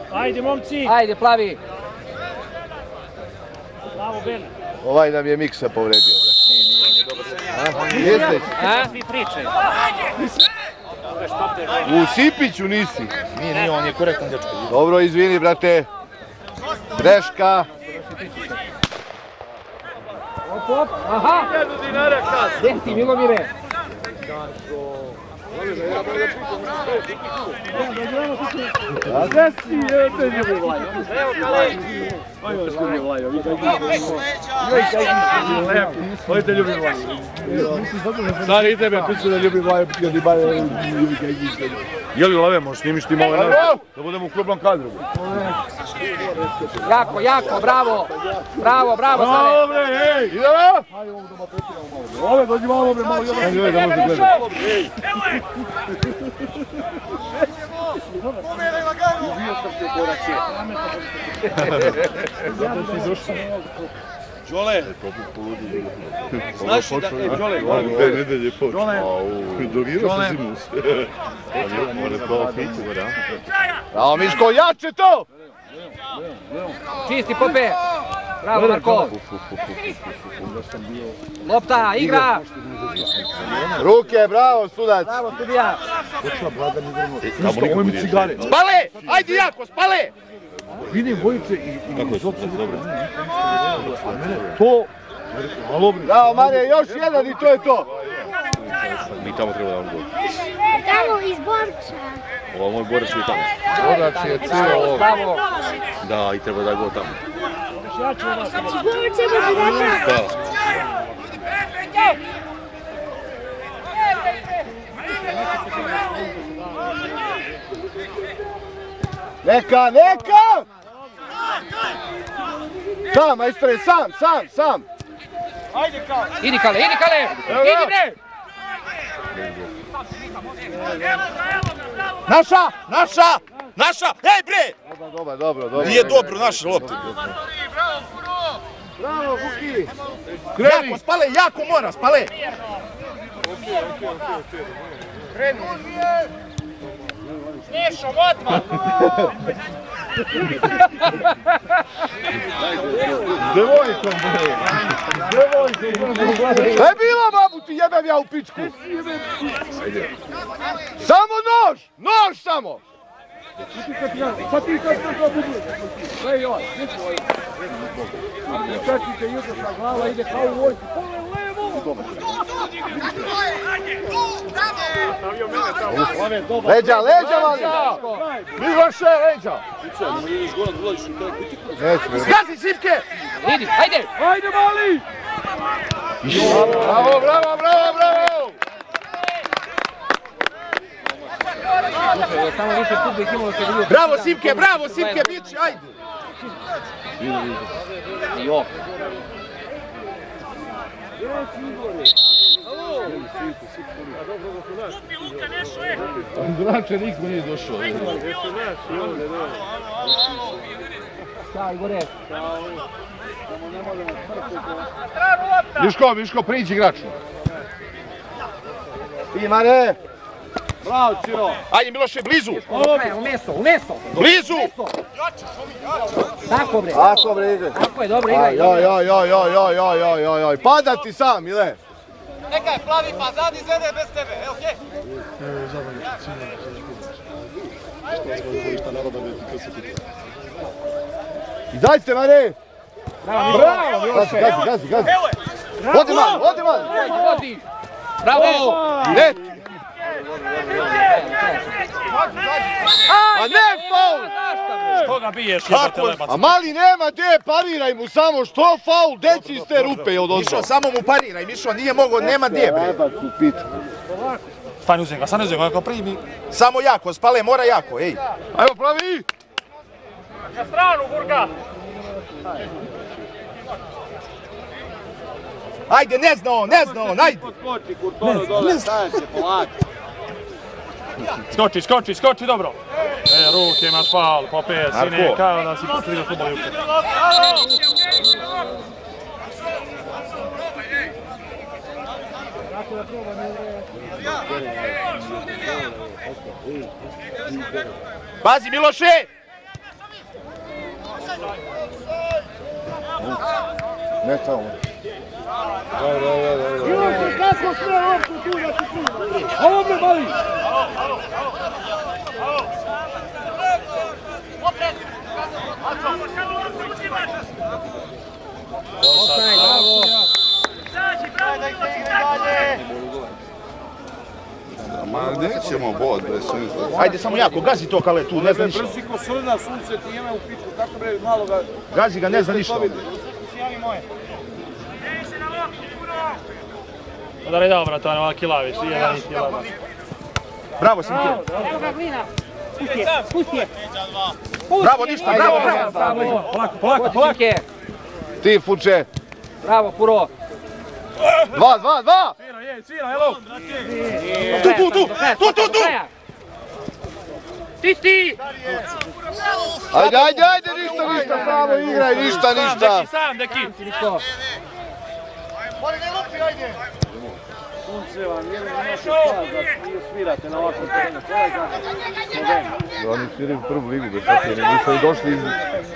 Ajde, momci! Ajde, plavi! Bravo, Beli! Ovaj nam je Miksa povredio. Nije, on je dobar. Jeste? Svi pričaju. U Sipiću nisi. Nije, on je korektan dečko. Dobro, izvini, brate. Greška. Op, aha! 1000 dinara kazna. Gdje si, Milomire? Gdje si, te ljubi Vlajo? Evo, Kalej! Ovo te ljubi Vlajo, ovo te ljubi Vlajo. Sad i tebe piću da ljubi Vlajo, kad i bare ljubi kaj izgleda. Jeli Lave, možeš snimiš ti malo da budemo u klubnom kadru. Jako, jako, bravo! Bravo, bravo, Save! Bravo, bre, hej! Idemo! Ove, dođi malo, bre, malo jedan. Da može gledati. Pomeraj lagano! Ubio sam se korače. Zato si došao. Đole! Znaš da... Đole, Dve nedelje počne. Đole! Dogirao se zimus. Bravo, Miško, jače to! Čisti, Pope! Bravo, Marko! Lopta, igra! Ruke, bravo, sudac! Bravo, studija! Ovo mi cigare. Spale! Ajde jako, spale! Vidim Vojice i... Kako je to? Dobro. To... Malo bre. Bravo, Marije, još jedan i to je to! Mi tamo treba da vam gol. Tamo iz Borča. Ovo moj borac je tamo. Borac je cijelo ovo. Bravo! Da, i treba da gol tamo. Znači Borča bude da Da. Neka, neka! Sam, majstore, sam! Idi, Kale, idi, Kale! Idi, bre! Naša! Ej bre! Dobro. Nije dobro naša lopta. Bravo, Vuki! Jako, spale, jako mora, spale! Snešom, odmah! Devojkom, bre! Šta je bilo, babu, ti jebem ja u pičku? Samo nož! Nož samo! Sad ti kad se to budu. Gledaj ovaj, Čačića jugošna glava ide kao u vojci. Leđa, Valja! Miloše, leđa! Zgazi, Sipke! Idi, ajde! Ajde, mali! Bravo! Samo više publik imalo se vidio... Bravo, Sipke, bići, ajde! Jo! Zrače, niko nije došao. Ćao, Igore! Miško, priđi igraču. Ti, Mare! Bravo, Ciro! Ajde, Miloše, blizu! U meso! Blizu! Tako, bre! Tako, bre, ide. Tako je, dobro, igraj! Joj, pada ti sam, Mile. Neka je plavi pa zad izvede bez tebe, evo hej! Izađite, Mare! Bravo, Miloše! Gazi! Odi man! Vodi! Bravo! Ne! A ne, faul! Što ga biješ, jebate lebac? A mali nema gdje, pariraj mu samo, što faul, deći iz te rupe je odozvao. Mišo, samo mu pariraj, Mišo, nije mogo, nema gdje bre. Lebac u pitu. Stani uzem ga, ako primi. Samo jako, spale, mora jako, ej. Ajmo, pravi! Na stranu, Burga! Ajde, ne zna on, ajde. Skoči, Kurtono dole, staje se, polako. Skoči, dobro. Ruke imaš faul, Pope, sine, kao da si postigao futbol juče. Pazi, Miloše! Ne tamo. Kako sve loptu tu da ti prima? Ovo me mali! Ma nećemo bod, bre, Ajde samo jako, gazi to Kale tu, ne zna ništa. Brsi ko srna, sunce ti jeme u pičku, kako bre, malo ga... Gazi ga, ne zna ništa. Udari dobro, to je ova Kilavić, nije da niti Kilavić. Bravo Simke. Evo ga Glina. Pusti je. Bravo, ništa, bravo, bravo. Polako. Ti, Fuče. Bravo, Furo. 2. Svira, evo. Tu. Čisti! Ajde, ništa, samo igraj, ništa. Deki sam, Deki. Sunce vam, je li imate šta da svirate na ovakvom terenu? To je znači. Oni sviraju prvu ligu, bez tako, nisu i došli iz...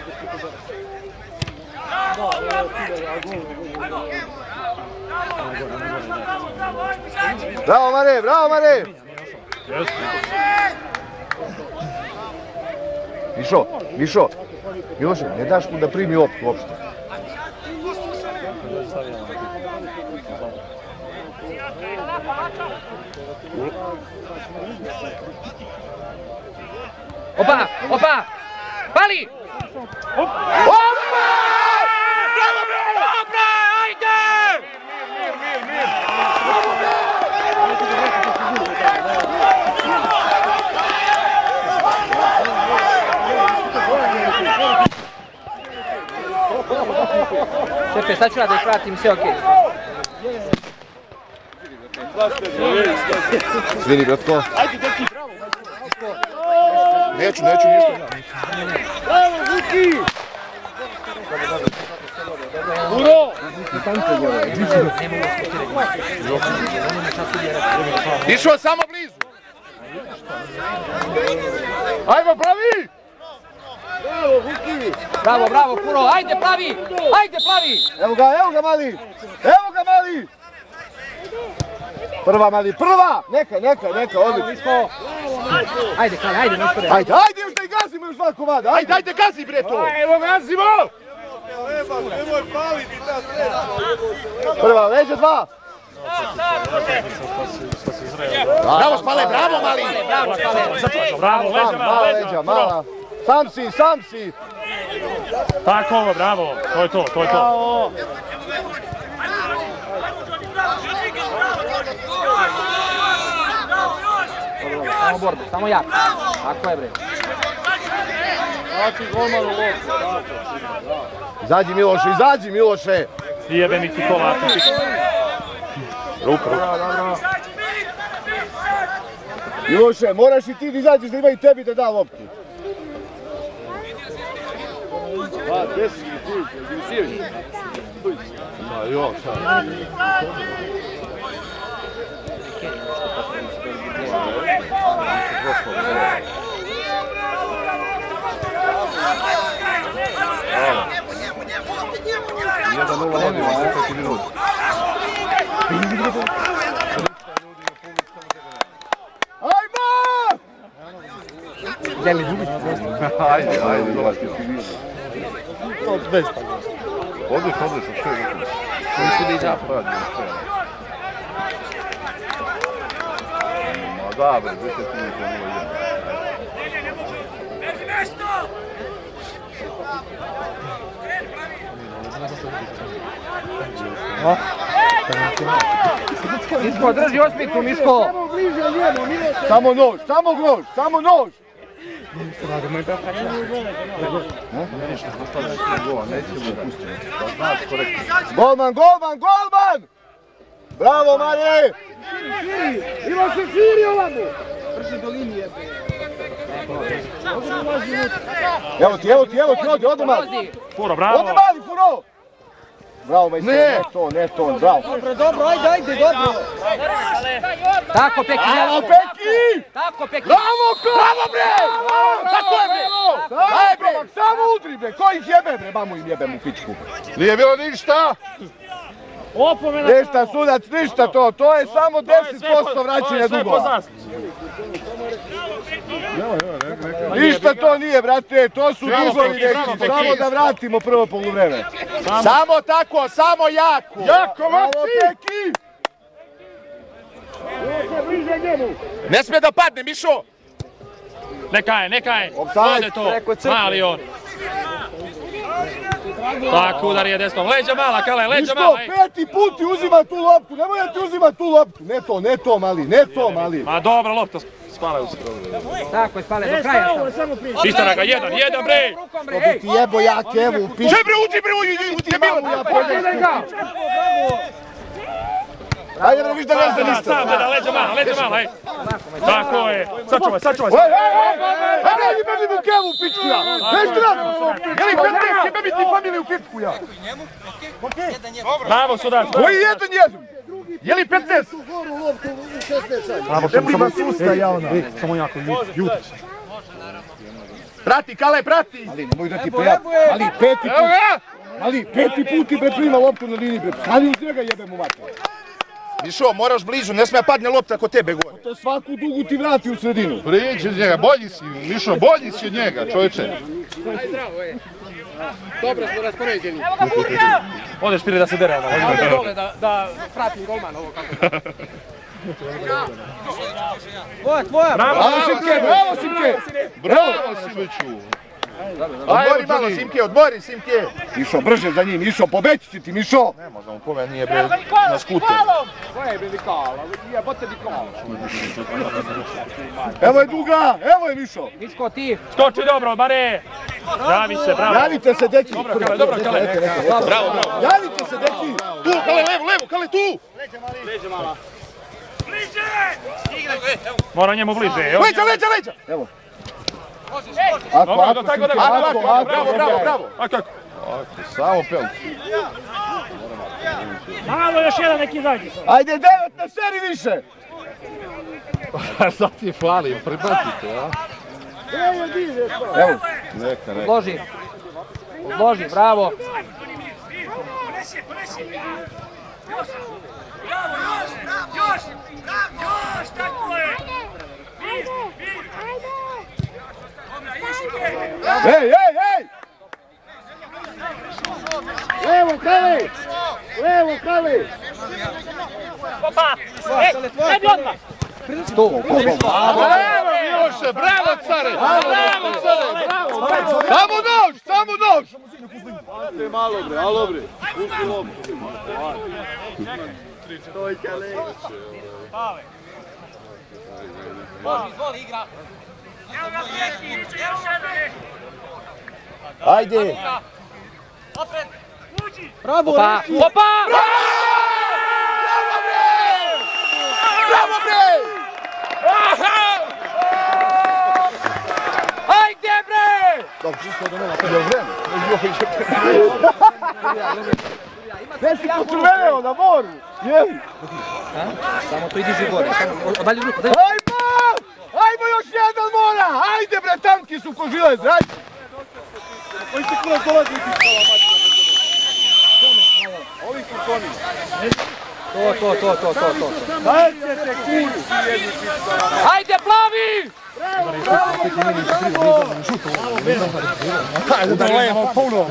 Bravo, Mare! Mišo, Miloše, ne daš mu da primi loptu uopšte. Opa! Pali! Opa! Dobro, ajde! Šefe, sad ću ja da ih pratim, sve okej. Svini, bratko. Ajde, Deki, bravo. Neću ništa. Bravo, Vuki! Uro! Išao samo blizu. Ajmo, pravi! Bravo, Vuki! Bravo, Furo, ajde plavi! Evo ga, mali! Prva, mali, prva! Neka, odlično. Ajde, Kale, ajde, naspore. Ajde, još da i gazimo još dva komada, Ajde, gazi bre to. Evo gazimo! Prva, leđa dva! Bravo Spale, bravo mali. Bravo, leđa, Mala. Sam si! Tako ovo, bravo, to je to. Samo borbu, samo jak. Tako je bre. Izađi Miloše! Jebe mi ti kola. Ruku. Miloše, moraš i ti da izađeš da ima i tebi da da loptu. Ajde, dolazi. Odlično, sve je dobro. Nisi li zapad. Ma da, bre, 10 minuta, 0-1. Miško, drži osmicu, Miško! Samo nož! Golman! Bravo, Mare! Ima se širi ovamo! Brži do linije. Evo ti, odi, odmah! Furo, bravo! Odi mali, Furo! Bravo, majstor, ne to, bravo. Dobro, ajde, dobro. Tako, Peki, Bravo, Peki! Tako, Peki. Bravo, bre! Tako je, bre! Daj, bre! Samo udri, bre! Ko ih jebe, bre? Mamu im jebem u pičku. Nije bilo ništa! Ništa, sudac, ništa to. To je samo 10% vraćanja dugova. Ništa to nije, brate. To su dugovi neki. Samo da vratimo prvo poluvreme. Samo tako, samo jako. Jako, Peki! Ne smije da padne, Mišo. Neka je. Ode to. Mali on. Tako, udar je desnom. Leđa mala, Kale, leđa mala. Miško, peti put ti uzima tu loptu. Nemoj da ti uzima tu loptu. Ne to, mali. Ma dobra lopta, spala u se. Tako je, spale do kraja. Istara ga, jedan, bre! To bi ti jebo jak, evo, u pičku. Če bre, uđi bre, Ajde bre, viš da ne zna ništa. Sam gleda, leđa mala, ej. Tako je, sačuvaj. Ajde, imali mu kevu u pičku ja. Nešto radim. Jeli, Petek, jebe mi ti familiju u pičku ja. Bravo, sudac. Koji jedan? Jeli 15? Bravo, Nema susta, ja ona. Samo jako, ljudi. Prati, Kale, prati. Ali nemoj da ti pojav. Ali peti put ti bre prima loptu na liniji bre. Stani uz njega jebe mu mater. Mišo, moraš blizu, ne smije padne lopta kod tebe gore. To svaku dugu ti vrati u sredinu. Priđi od njega, bolji si, Mišo, bolji si od njega, čovječe. Dobro smo raspoređeni. Odeš prije da se dere. Ovdje dole da pratim golman ovo kako. Tvoja. Bravo Simke! Bravo, Simeću. Odmori malo, odmori, Simke. Mišo, brže za njim, Mišo, pobeći će ti, Mišo! Ne možemo, kome nije bre na skuter. Koja je Nikala? Jebote Nikala. Evo je duga, evo je Mišo! Miško, ti. Skoči dobro, Mare. Javi se, bravo. Javite se, deki! Dobro, Kale. Bravo. Javite se, deki! Tu, Kale, levo, Kale, tu. Mora njemu bliže. Leđa. Evo. Dobro, tako da Bravo. A kako? Samo pelci. Malo još jedan neki zadnji. Ajde, 9 na seri više! Sad ti fali, prebacite, a? Evo. Neka. Odloži, bravo. Još, tako je! Ej! Levo, Kale! Opa! Ajde odmah! Bravo, Miloše, bravo, care! Samo nož! Malo bre. Izvoli igra. Ajde! Opred! Bravo! Opa! Bravo, bre! Ajde, bre! Dobro, čisto da nema prije vreme. Gdje si pocrveneo na moru? Jeli? Samo to diži gore. Dalje ruku, Ajmo još jedan mora! Ajde bre, tanki su ko žilez, ajde! Oni se kurac dolazi i pištala, mačka. Ovi su koni. To. Dajte te kuri! Ajde, plavi! Ajde da lejemo puno!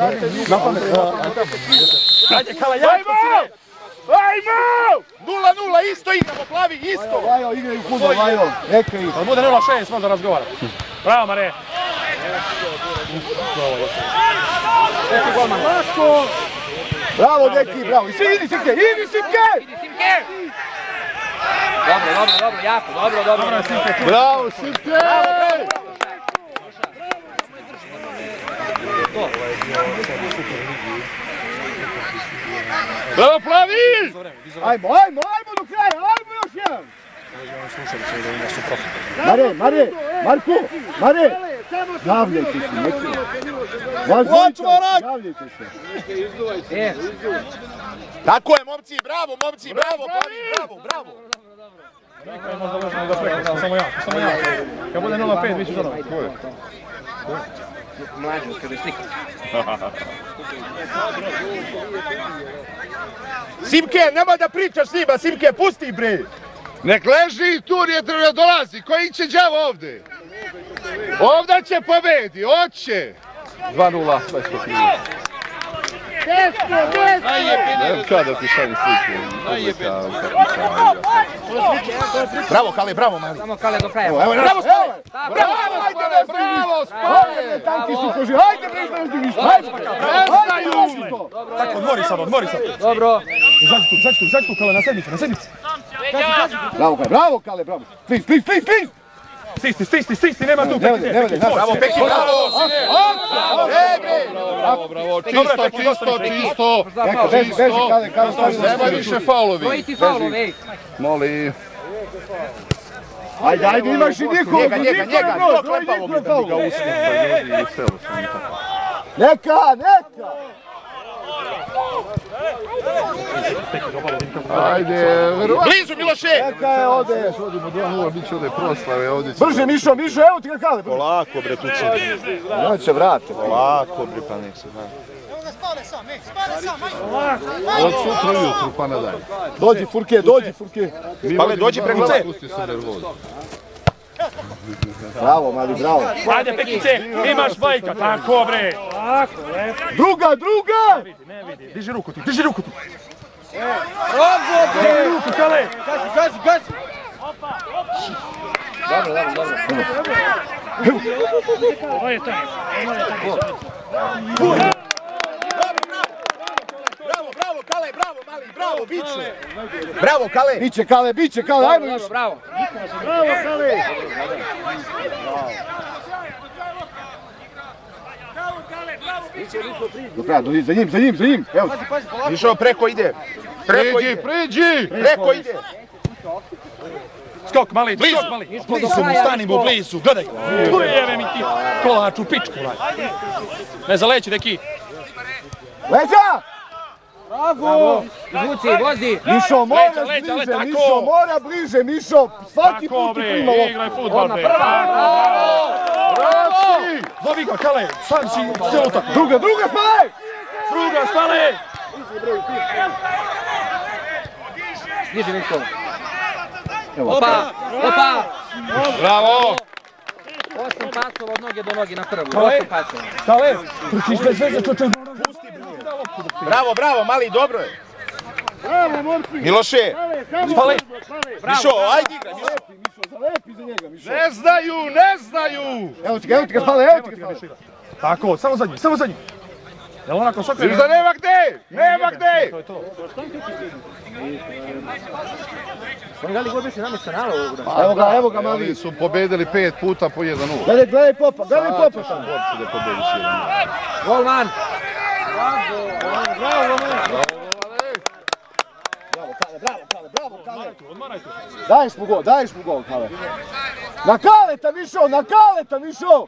Ajde, Kale, jako si. Ajmo! 0-0, isto igramo, plavi, isto! Vajo, igraju puno, Vajo, neka ih. Ali bude 0-6, možda razgovara. Bravo, Mare. Bravo, deki, bravo. Idi Simke! Dobro, jako, dobro. Bravo, Simke! Bravo, plavi! Ajmo do kraja, ajmo još jedan! Mare, Marko, Javljajte se, neki. Javljajte se. Tako je, momci, bravo, Plavi, bravo. Samo ja. Kad bude 0-5, vi ću zadano. Ko je? Mlađo, kada je slika. Simke, nemoj da pričaš s njima, Simke, pusti bre. Nek leži i tu ne dolazi, koji će đavo ovde? Ovdje će pobedi, hoće! 2-0, sve što krivi. Ne kada ti šalje sliku. Bravo, Kale, bravo, mali. Samo Kale do kraja. Bravo, Spale! Bravo, Spale! Tanki su koži, hajde bre, ne uzdiviš, hajde! Tako, odmori sad. Dobro. Izađi tu, Kale, na sedmicu. Bravo, Kale, bravo! Please! Stisni, nema tu. Bravo, Peki, bravo. Bravo, čisto. Beži, Kale, Nema više faulovi. Koji ti faulovi, ej? Moli. Ajde, imaš i niko! Njega, to klepavo mi da mi ga usne. Neka! Ajde, verovatno. Blizu, Miloše! Neka je, odeš! Odimo 2-0, bit će ovdje proslave, ovdje će... Brže, Mišo, evo ti ga Kale! Polako bre, tu će. On će vrati. Polako bre, pa nek se zna. Evo ga spale sam, ajde. Od sutra ujutru, pa nadalje. Dođi, Furke! Spale, dođi preko C. Pusti se nervozu. Bravo, mali, bravo! Ajde, Pekice, imaš bajka, tako bre. Druga! Ne vidi, diži ruku tu. Diži ruku, Kale. Gazi! Dobro. Ovo je taj. Bravo, Kale, bravo, mali, bravo, biće. Bravo, Kale. Biće, Kale, ajmo još! Bravo. Do kraja, za njim! Evo ti! Mišo, preko ide. Priđi! Preko ide. Skok, mali, blizu, stanimo blizu, gledaj. Jeve mi ti kolač u pičku, radi. Ne zaleći, deki. Leđa! Bravo. Izvuci, vozi. Mišo, moraš Leđa, bliže, tako. Mišo, mora bliže, Mišo! Svaki Tako put ti bre, prima loptu. igraj futbol bre. Zovi ga, Kale, sam si cijelu tako. Druga, Spale! Druga, Spale! Niži Miško. Opa! Bravo! 8 pasova od noge do noge na prvu. 8 pasova. Kale, trčiš bez veze, čoče. Bravo, mali, dobro je. Miloše. Spale. Mišo, ajde igraj, Mišo. Zalepi za njega, Mišo! Ne znaju! Evo ti ga, Spale, Tako, samo za njim. Jel onako sok? Viš da nema gde! To je to. Oni gali gol biše namješta nalo ovoga. Evo ga, mali! Oni su pobedili 5 puta po 1-0. Gledaj Popa tamo! Da pobediš 1-0. Golman. Bravo, Kale! Daješ mu gol, Kale! Na Kaleta, Mišo!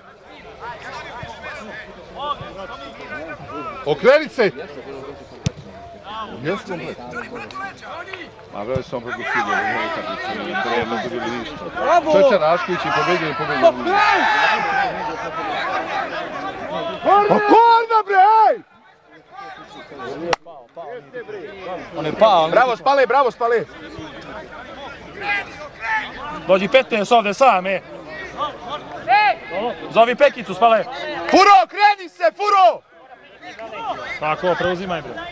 Okreni se! Jesmo bre. Ma gledaj sam preko Sidje, ne treba dobili ništa. Čeća Rašković je pobedio. Pa korna bre, ej! On je pao. Bravo, Spale. Dođi 15 ovdje sam, Zovi Pekicu, Spale. Furo, kreni se, Furo! Tako, preuzimaj bre.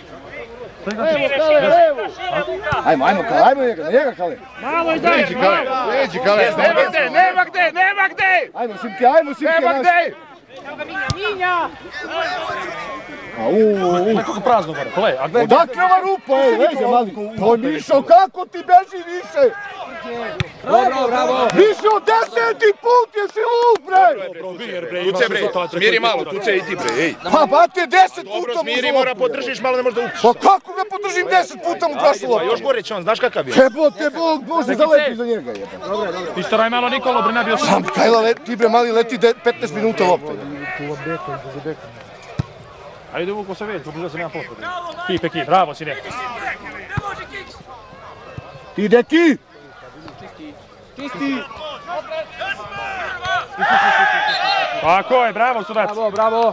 Ajmo, Kale, na njega, Kale! Malo i daj. Leđi Kale! Nema gde! Ajmo, Simke, Nema gde! Minja. Nekako prazno gore, kole. Odakle ova rupa, leđa mali. To Mišo, kako ti beži više? Bravo. Više od 10. put jesi lup, bre! Tuce bre, smiri malo, tuce i ti bre, ej. Pa bate 10 puta mu Dobro, smiri, mora podržiš malo, ne možda učiš. Pa kako ga podržim 10 puta mu prošlo loptu? Još gore će on, znaš kakav je? Jebote Bog, može zaleti za njega jebe. Ištaraj malo Nikolo, bre, nabio sam. Sam Kajla leti, bre, mali leti 15 minuta lopte. Ajde uvuko se već, pobliža se nema potrebe. Peki, bravo sine. Ti deki! Tako je, bravo sudac. Bravo.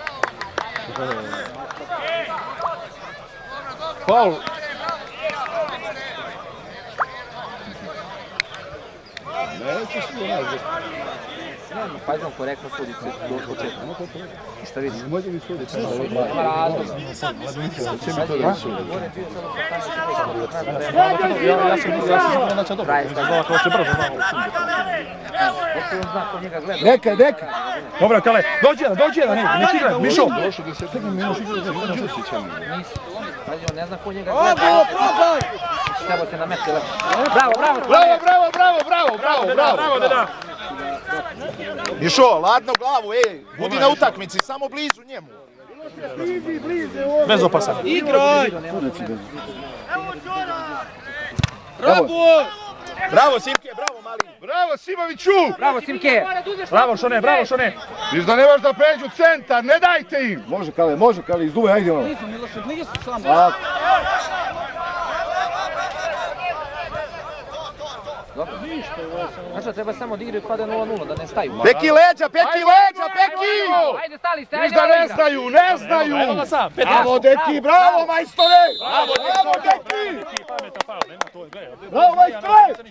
Faul. Pažno korektno suditi do početka. Šta vidiš? Nema razloga. Ja sam da će dobro. Znala kao će brzo. Neka. Dobro, Kale, dođi jedan, nek igra, Mišo. Ne znam ko njega gleda. Treba se nametiti. Bravo. Bravo, deda. Mišo, ladno glavu, ej, budi na utakmici, samo blizu njemu. Bez opasan. Igraj! Bravo Simke, bravo mali. Bravo Simoviću! Bravo Simke! Bravo Šone. Viš da ne možeš da pređu centar, ne dajte im! Može Kale, izduvaj, ajde ono. Znači da treba samo da igraju kada je 0-0, da ne staju. Peki leđa! Ajde, stali ste, Viš da ne znaju! Evo ga sam. Bravo deki, bravo majstore! Bravo deki! Bravo majstore!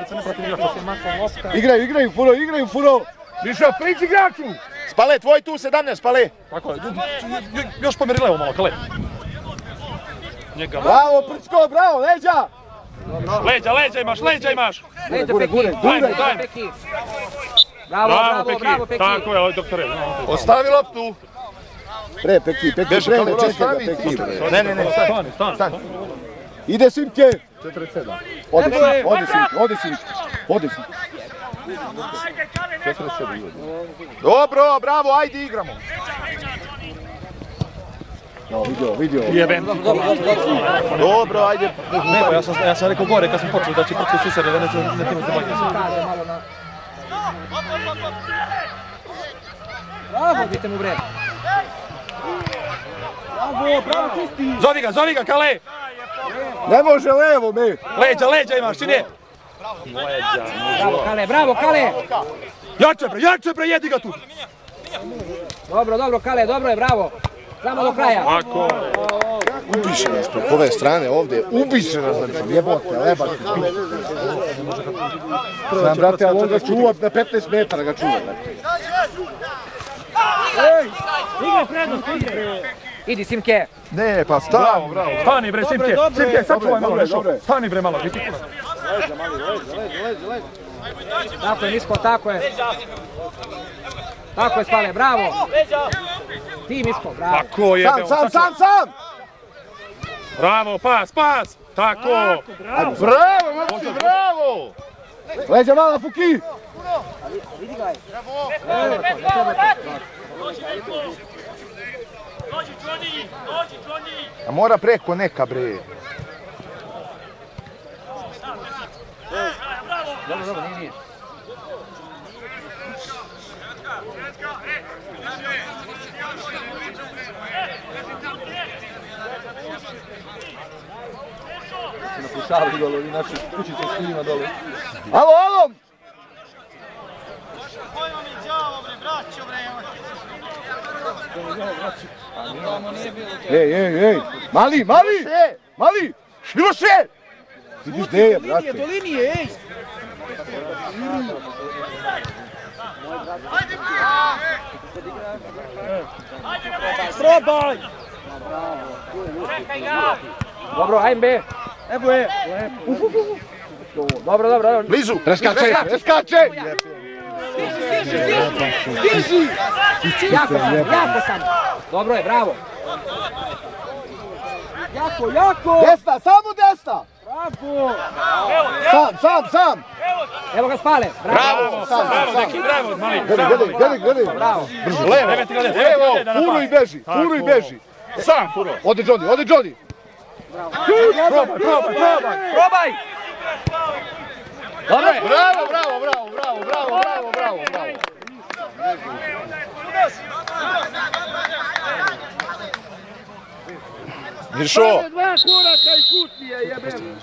Igraju furo! Mišo, priđi igraču! Spale, tvoj tu 17, Spale. Tako je, još pomeri levo malo, Kale. Bravo Prčko, bravo, leđa! Leđa imaš. Peki. Bravo, Peki. Tako je, doktore. Ostavi loptu. Pre, Peki, čekaj ga, Peki. Ne. Stani. Ide Simke! 47. Ode Simke. Dobro, bravo, ajde igramo. Vidio. Jebem. Dobro, ajde. Ne, ja sam rekao gore kad sam počeo da će proti susede, da neću ne time zabaviti. Bravo, vidite mu bre. Bravo, čisti. Zovi ga, Kale. Ne može levo, me. Leđa imaš, čini. Bravo, Kale. Jače bre, jedi ga tu. Dobro, Kale, dobro je, bravo. Samo do kraja. Tako. Ubiše nas preko ove strane ovdje, jebote, lebati. Znam, brate, ali on ga čuva na 15 metara ga čuva. Igraj prednost, igraj! Idi Simke. Ne, pa stani. Stani bre, Simke, sačuvaj malo nešto. Stani bre malo, vidi. Tako je, Miško, tako je. Tako je, Spale, bravo. Ti, Miško, bravo. Tako je. Sam! Bravo, pas! Tako! Bravo, Maxi, bravo! Leđa mala, Fuki! Dođi, Johnny! A mora preko neka bre. Dobro, nije. Napušavaju dole, ovi naši kućice s njima dole. Alo! Pojma mi djavo bre, braćo bre. Ej! Mali! Šljuše! Vidiš gdje je, brate? Do linije, ej! Probaj! Dobro, ajme be! Evo je! Dobro. Blizu! Preskače! Stiži! Jako sam! Dobro je, bravo! Jako, jako! Desna, samo desna! Bravo! Sam! Evo ga Spale! Bravo, neki, bravo, mali. Gledaj. Bravo! Levo, furu i beži, Sam, furo. Ode Johnny. Probaj! Dobro je! Bravo. Miršo! Dva koraka i kutnije, jebem.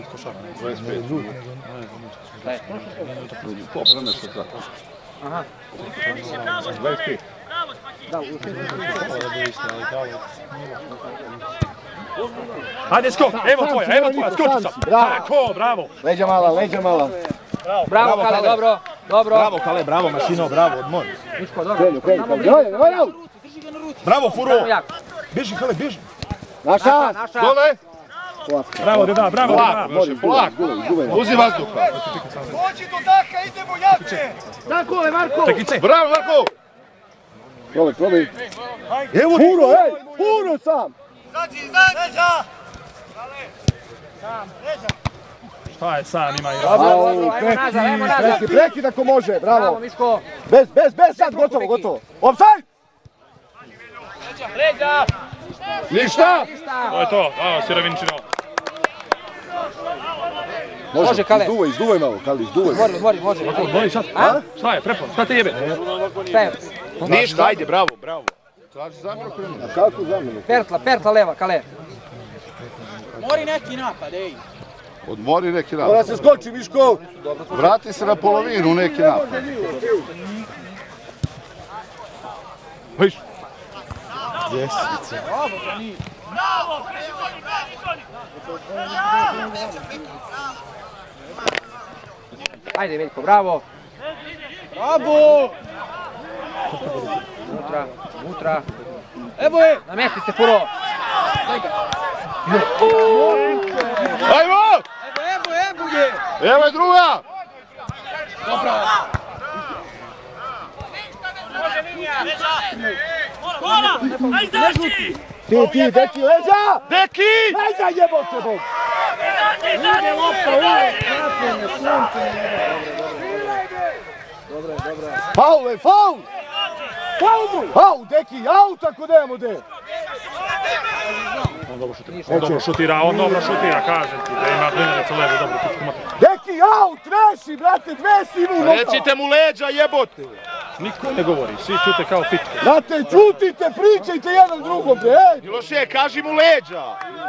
Hajde skok, evo tvoja, skoči sam. Tako, bravo. Leđa mala. Bravo Kale, dobro! Bravo Kale, bravo mašino, bravo, odmor. Miško, dobro! Bravo Furo! Beži, Kale, beži. Naša! Dole! Bravo, deda, bravo, deda. Polako. Uzi vazduha. Dođi do daka, idemo jače! Tako je, Marko. Tekice. Bravo, Marko! Probaj. Evo Furo sam! Zađi, leđa! Šta je sam, ima i Ajmo nazad! Prekid ako može, Bravo bravo. Miško! Bez, sad, gotovo. Offside! Leđa! Ništa! To je to, Sirovinčino. Može, Kale. Izduvaj malo, Kale, izduvaj. Može. Boli sad? Šta je, prepon, šta te jebe? Šta je? Ništa, ajde, bravo. Traži zamjenu krenu. A kako zamjenu? Pertla leva, Kale. Odmori neki Mora napad. se skoči, Miško! Vrati se na polovinu neki napad. Ajde Veljko, bravo! Bravo! Unutra. Evo je! Namesti se, Furo! Ajmo! Evo je! Evo je druga! Ti, deki, leđa! Deki! Leđa, jebote Bog! Ide lopta, napolje, sunce. Faul! Faul, deki, aut ako nemamo de! Dobro šutira, kažem ti, da ima Glinarica levo, dobro, pičku mater. Deki, aut, reši, brate, dve si mu nokao! Recite mu leđa, jebote! Niko ne govori, svi čute kao pičke. Brate, čutite, pričajte jedan drugom, bre, ej! Miloše, kaži mu leđa!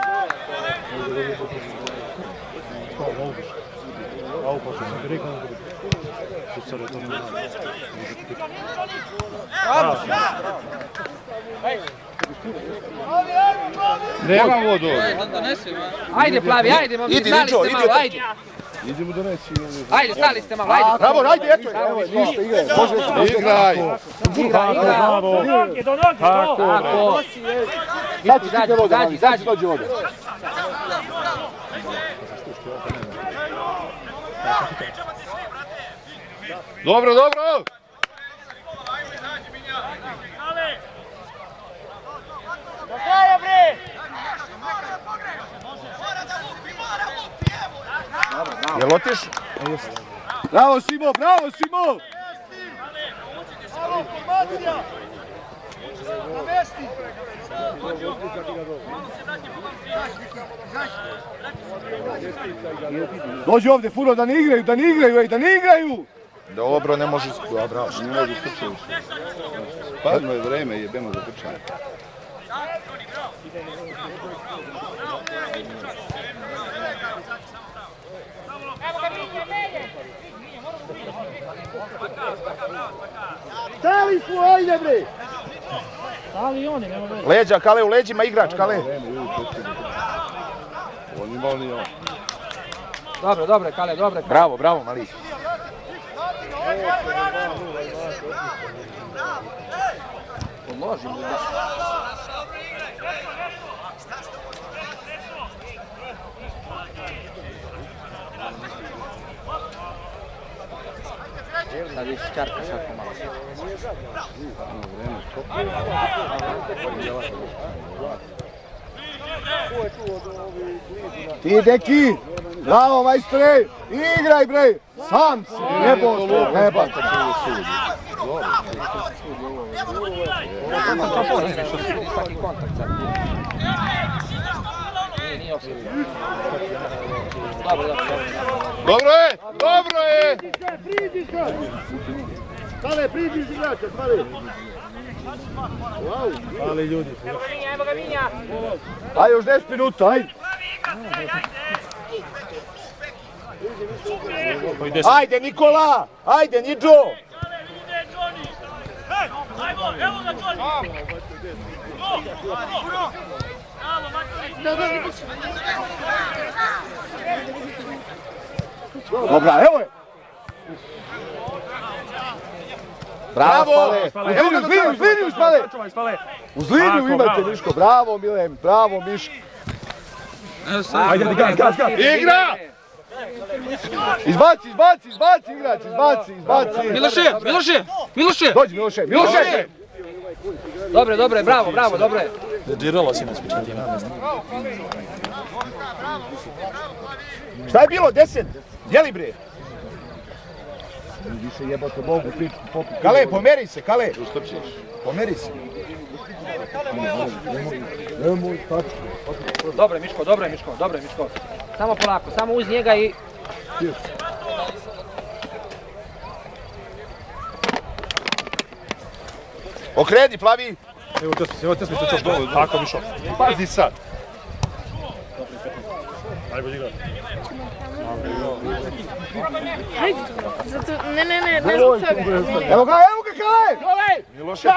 Nema vodu. Ajde Plavi, ajde, momci, stali ste malo, ajde! Idemo donesi. Ajde, stali ste malo, ajde! Bravo, ajde, eto je! Evo je, ništa, igraj, može. Igraj. Bravo! Tako! Sad će stigne voda, Izađi, sad će dođe voda. Dobro! Do kraja, bre! Jel otiš? Bravo, Simo! Dođi ovdje, Furo, da ne igraju! Dobro, ne može... Bravo. Padno je vreme, jebeno za trčanje. Stali smo, ajde bre! Ali oni, nema veze. Leđa, Kale, u leđima igrač, Kale. On ima li on. Dobro, Kale, dobro. Bravo, mali. Pomoži mu. Sad vidiš čarka svako malo. Ti deki! Bravo majstore! Igraj bre! Sam si! Jebo se! Jeba! Svaki kontakt sad. Nije offside. Dobro je! Dobro je! Stale, priđi iz igrača, stale. Ali ljudi. Evo ga Vinja. Ajde, još 10 minuta, ajde! Ajde, Nikola! Ajde, Nidžo! Dobra, evo je! Bravo! Evo ga, uz liniju Spale! Uz liniju imate, Miško, bravo Milen, bravo Miško! Ajde, gas! Igra! Izbaci igrač, izbaci! Miloše! Dođi Miloše! Dobre, bravo, dobre. Diralo si nas pičan tima. Šta je bilo, 10? Jeli bre? Više jebote mogu pičku popiti. Kale, pomeri se, Kale! Pomeri se. Nemoj, tačko. Dobro je Miško. Samo polako, samo uz njega i... Okreni, plavi! Evo te smo se dobro. Tako Mišo. Pazi sad! Ajde, igra. Ajde, zato, ne zbog toga. Evo ga, Kale! Miloše,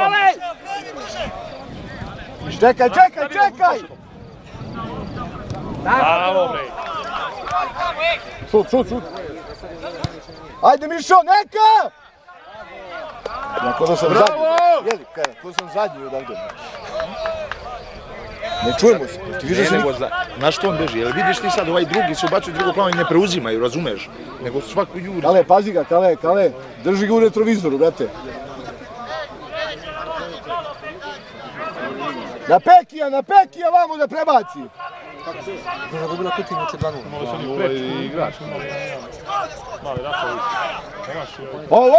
Čekaj! Bravo, bre. Šut! Ajde, Mišo, neka! Ja ko da sam zadnji. Jeli, ko sam zadnji odavde. Ne čujemo se. Ti vidiš se nego na što on beži? Jel vidiš ti sad ovaj drugi se ubacuju drugo plano i ne preuzimaju, razumeš? Nego svaku juri. Kale, pazi ga, Kale. Drži ga u retrovizoru, brate. Na Pekija vamo da prebaci. Ne mogu na kuću inače 2-0. Ovo je igrač. Mali Raković. Ovo!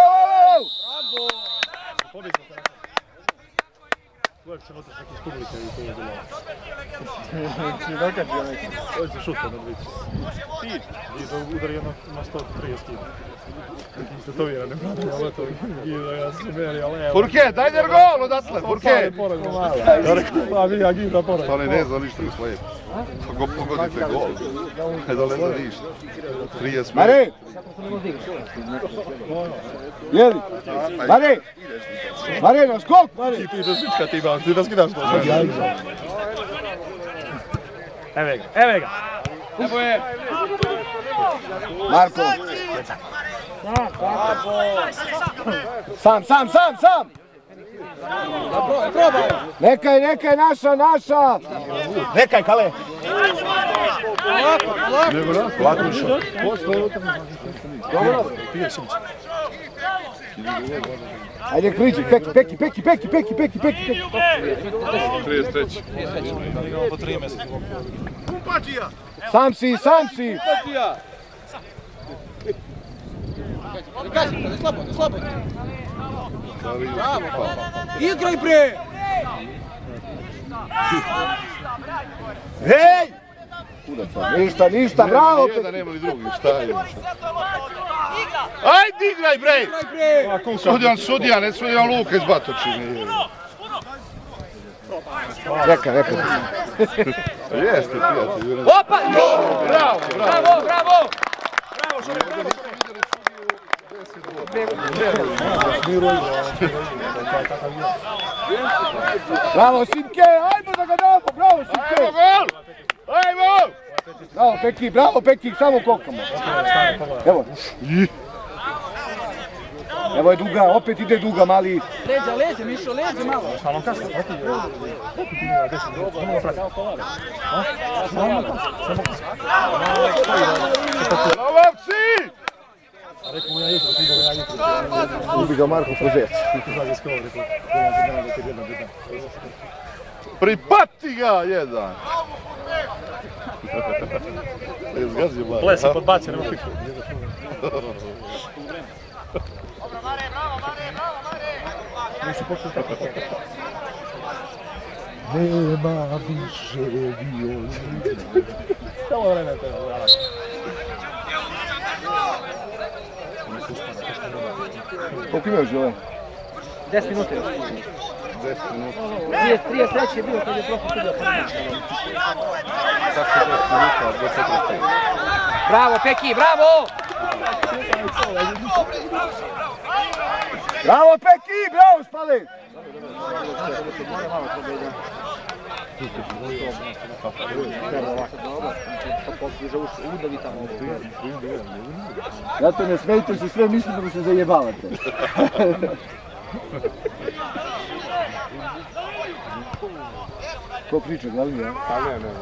Uvijek će notiš neki publike i to je bilo. Ti nakačio neki. Ovo se šuta na dvicu. I to udari jedno na 130 kg. Neki istetovirane brate, ali to gila, ja se meri, ali evo. Furke, daj der gol odatle, Furke! Pa mi ja gibra poraz. Stane ne zna ništa u svoje. Kako pogodite gol. Da ne zna ništa. 30 Mare! Jeli? Mare, na skok, Mare! Ti da svička ti imam, ti da skidaš to. Evo ga. Evo je. Marko! Sam! Nekaj, naša! Nekaj, Kale! Latuša. Ajde, kriđi, peki! 33. Po 3 mjeseca. Sam si! Slobodno. Igraj bre! Hej! Ništa, bravo! Jedan nema li drugi, šta je? Ajde, igraj bre! Sudija, ne sudija Luka iz Batočine. Reka. Jeste, prijatelj. Opa! Bravo! Bravo, Simke, ajmo da ga damo, bravo, Simke! Ajmo gol! Ajmo! Bravo, Peki, samo kokamo. Evo. Evo je duga, opet ide duga, mali. Leđa, Mišo, leđa malo. Stalno kasno, Lovci! Rekao mu ja jutro. Ubi ga Marko Prozec. Ti tu zadnje skoro, rekao. Pripati ga jedan. Ples je podbacio, nema piku. Nema više violina. Samo vreme te vrati. Koliko ima još ovaj? 10 minuta još. 10 minuta. 33 je bio kad je prošlo studio. Kako se 10 minuta, 24. Bravo Peki, bravo! Bravo Peki, bravo Spalin! Zato ne smijete se, sve mislite da se zajebavate. Ko priča, glavni, ja? A ne.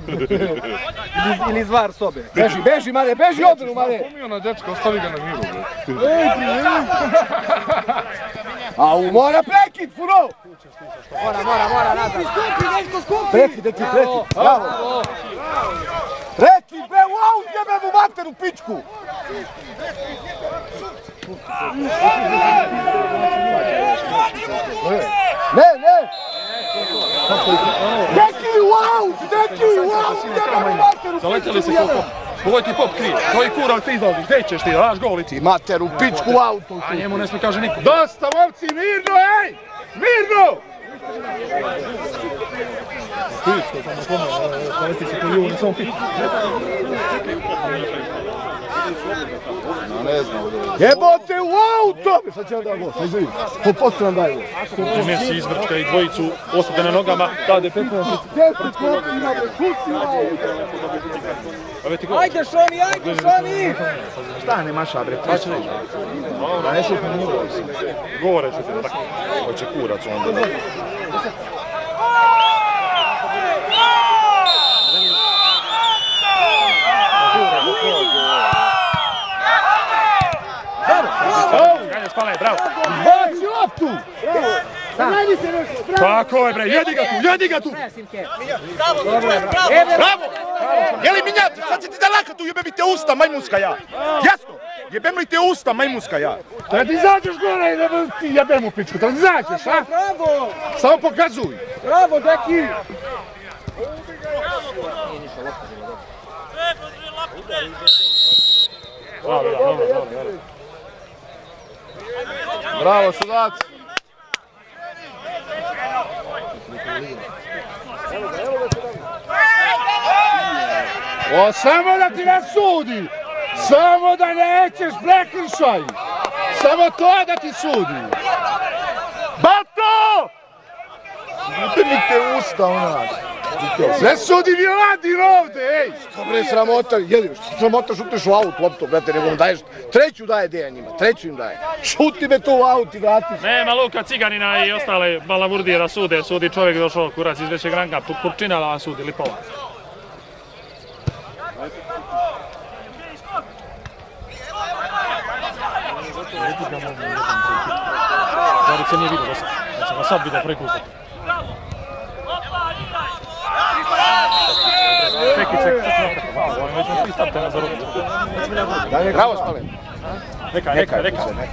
Ili zvar sobe. Beži Mare, beži odmenu Mare! Pomio na dečka, ostavi ga na miru, bre. Au, mora prekid, furo! Mora, nazad. Prekid, deci, prekid, bravo! Prekid, bre, u aut, jebem u materu, pičku! Ne! Deki u aut, jebem u materu, Zaleteli se koliko. Ovo ti pop kriv. Koji kurav ti izlaziš? Gdje ćeš ti, daš goli ti. Materu, pičku u autu! A njemu ne smije kaže niko. Dosta, momci, mirno, ej! Mirno! Piško, samo paleti se po Juni, samo piško. Ne znam. Jebote u auto! Sad će vam da go, sad izvim. Po postu nam daju. Kupće Messi izvrčka i dvojicu ostade na nogama, dade 15. Ajde Šoni! Šta ne maša, bre, ti ćeš. Da ne šutno nije gol. Govore ću ti da tako. Hoće kurac onda. Ganje Spale, bravo! Baci loptu! Tako je bre, jedi ga tu! Bravo! Jeli minjati, sad će ti da laka tu jebem li te usta, majmunska ja! Jasno? Jebem li te usta, majmunska ja! Da ti izađeš gore i da ti jebem u pičku, da ti izađeš, a? Bravo! Samo pokazuj! Bravo, Deki! Bravo, sudac! O, samo da ti ne sudi! Samo da nećeš prekršaj! Samo to da ti sudi! Bato! Jebem li te usta, onak! Ne sudi Violadin ovde, ej! Što bre sramota, jeli, što sramota šutneš u aut loptu, brate, nego mu daješ, treću daje Dejan njima, treću im daje. Šuti me to u aut i vrati se. Nema Luka Ciganina i ostale balavurdije da sude, sudi čovjek došao kurac iz većeg ranga, Kurčina da sudi Lipova. Zari se nije vidio do sad, ja sam ga sad vidio prekuzati. Pekice, ovo je već na 3 starte na zarobicu. Bravo Spalen. Neka.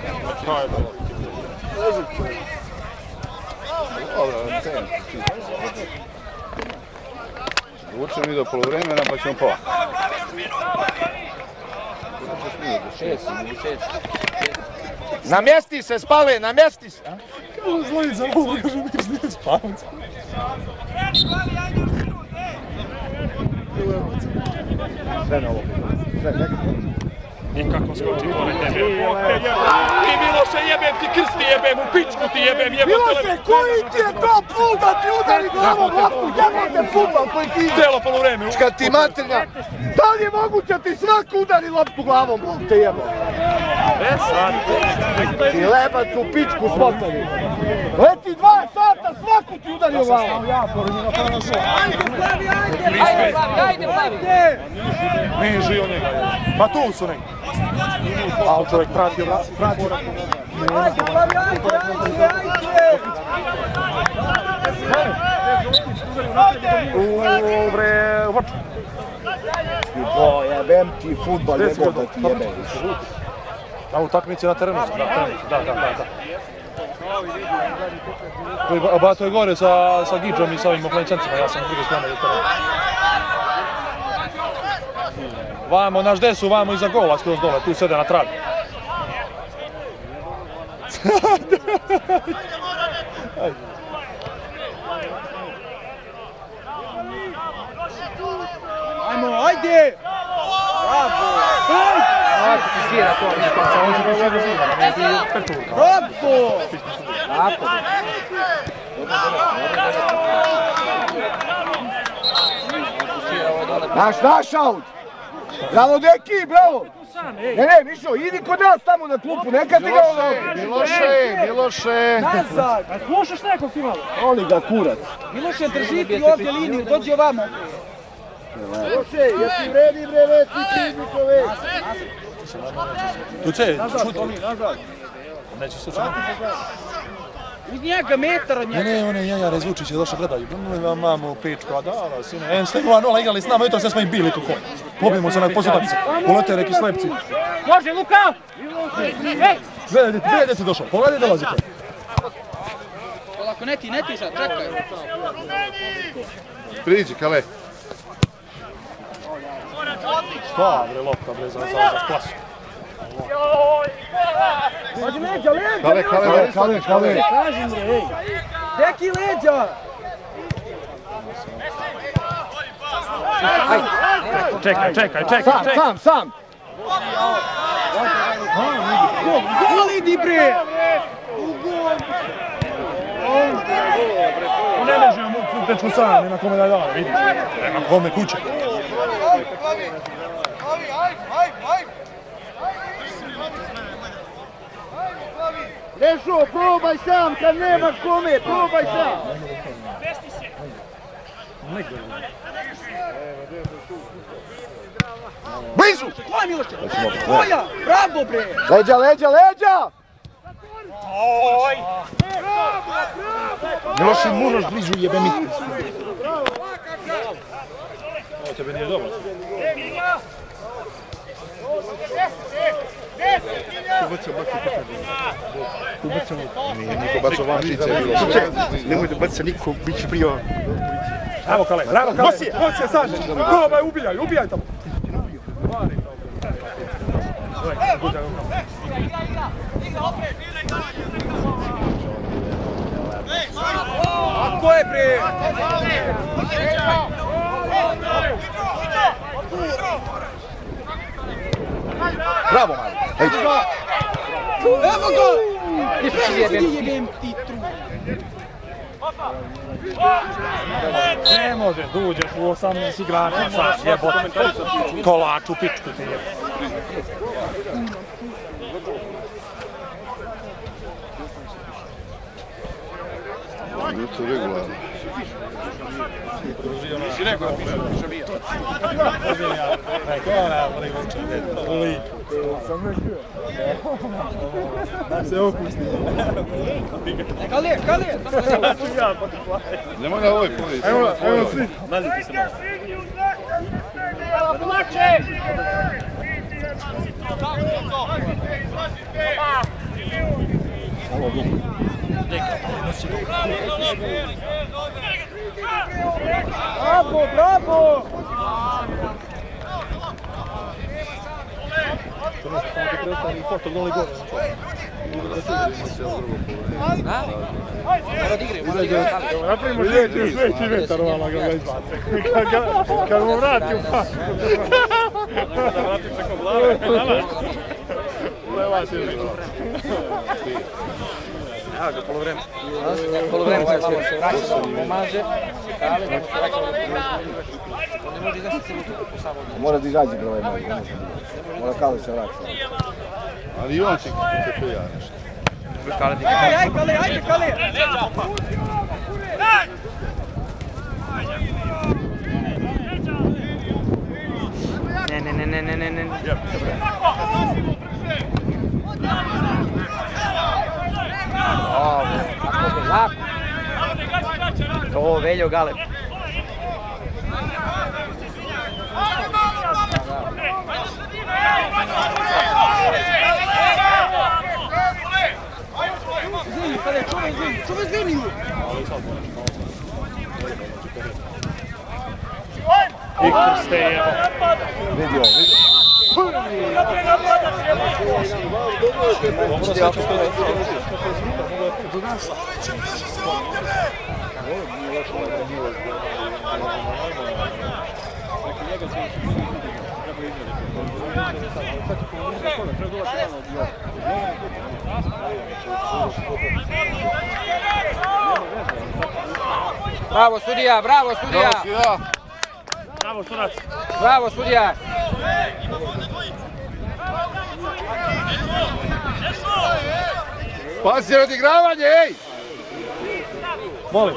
Vučemo mi do poluvremena pa ćemo polako. 6. Namjesti se, Spale, namjesti se! Kako zlojica za ovo, kaže mi nije spavac. Sve na ovo. Sve, neka. Nikako skoči pored tebe. Ti Miloše jebem, ti krsti jebem, u pičku ti jebem, jebem Miloše, koji ti je to put da ti udari glavom loptu, jebote futbal koji ti... Cijelo poluvreme. Kad ti maternja, da li je moguće ti svako udari loptu glavom, bol te jebo? Sad. Ti lebac u pičku smotani. Leti 2 sata, svaku ti udario glavom. Ajde, Plavi! Niži od njega. Ma tu su neki. A čovjek pratio. Ajde, Plavi, ajde! bre, u vrču. O, jebem ti futbol, jebem da ti jebem. A utakmice na terenu su, da. Bato je gore sa Gidžom i sa ovim oplenčancima, ja sam s druge strane. Vamo, naš desu, vamo iza gola, skroz dole, tu sede na travi. Ajmo, ajde! Bravo! Ajde, ti svira to. Bravo! Tako. Naš aut! Bravo, deki, bravo! Ne, Mišo, idi kod nas tamo na klupu, neka ti ga ono... Miloše! Nazad! Slušaš nekog ti malo? Oni ga kurac. Miloše, drži ti ovdje liniju, dođi ovamo. Miloše, jesi vredi bre, veci Krivnikove? Tu će, šuti. Neće slučajno. Uz njega metar od njega. Ne, Jaja Rezvučić je došao gledaju. Mamo, pičko, a da, sine. Ste 0-0 igrali s nama, jutro sve smo im bili tu hod. Pobijemo se na posljednici. Ulete neki slepci. Može, Luka! Gledajte si došao, pogledaj dolazite. Polako, ne ti sad, čekaj. Priđi, Kale. Šta bre, lopta bre, za klasu. Pađi leđa! Kale. Kažem je, ej. Deki leđa! Čekaj. Sam. Gol idi bre! Ne možemo mu dečku sam, nema kome da je dao, vidiš. Nema kome kuće. Nešo, probaj sam, kad nemaš kome, probaj sam. Blizu! Tvoja Miloše! Tvoja! Bravo bre! Leđa! Miloši, moraš blizu jebe mi. Ovo tebe nije dobro. Nije niko bacao van žice. Nemoj da baca niko, bit će prio. Bravo Kale, Nosije, Saže. Probaj, ubijaj tamo. Ako je bre! Bravo, Mali. Evo ga! Jebem ti tru. Ne može, uđeš u 18 igrača, sad jebote. Kolač u pičku ti jebote. Ljuto regularno. Si rekao da piše šabija. Se opusni. Kale! Nemoj na ovoj poli. Evo svi. Naljuti se malo. Ovo dobro. Bravo! Foto dole gore. Napravimo sljedeći metar ovala ga izbace. Kad mu vrati u faku. Da vrati preko glave. Levati je bilo. Evo ga, polovreme. Polovreme se malo se vraća, pomaže. Ali ne može se vraća. Ne može izaći cijelu tu samo. Mora da izađe bre ovaj mali. Mora Kale se vraća. Ali i on će te prija nešto. Ajde, Kale! Ne. O, Veljo Galeb. Viktor Stejevo. Vidio. Bravo sudija, bravo sudija! Bravo sudac! Bravo sudija! Pazi na odigravanje, ej! Molim.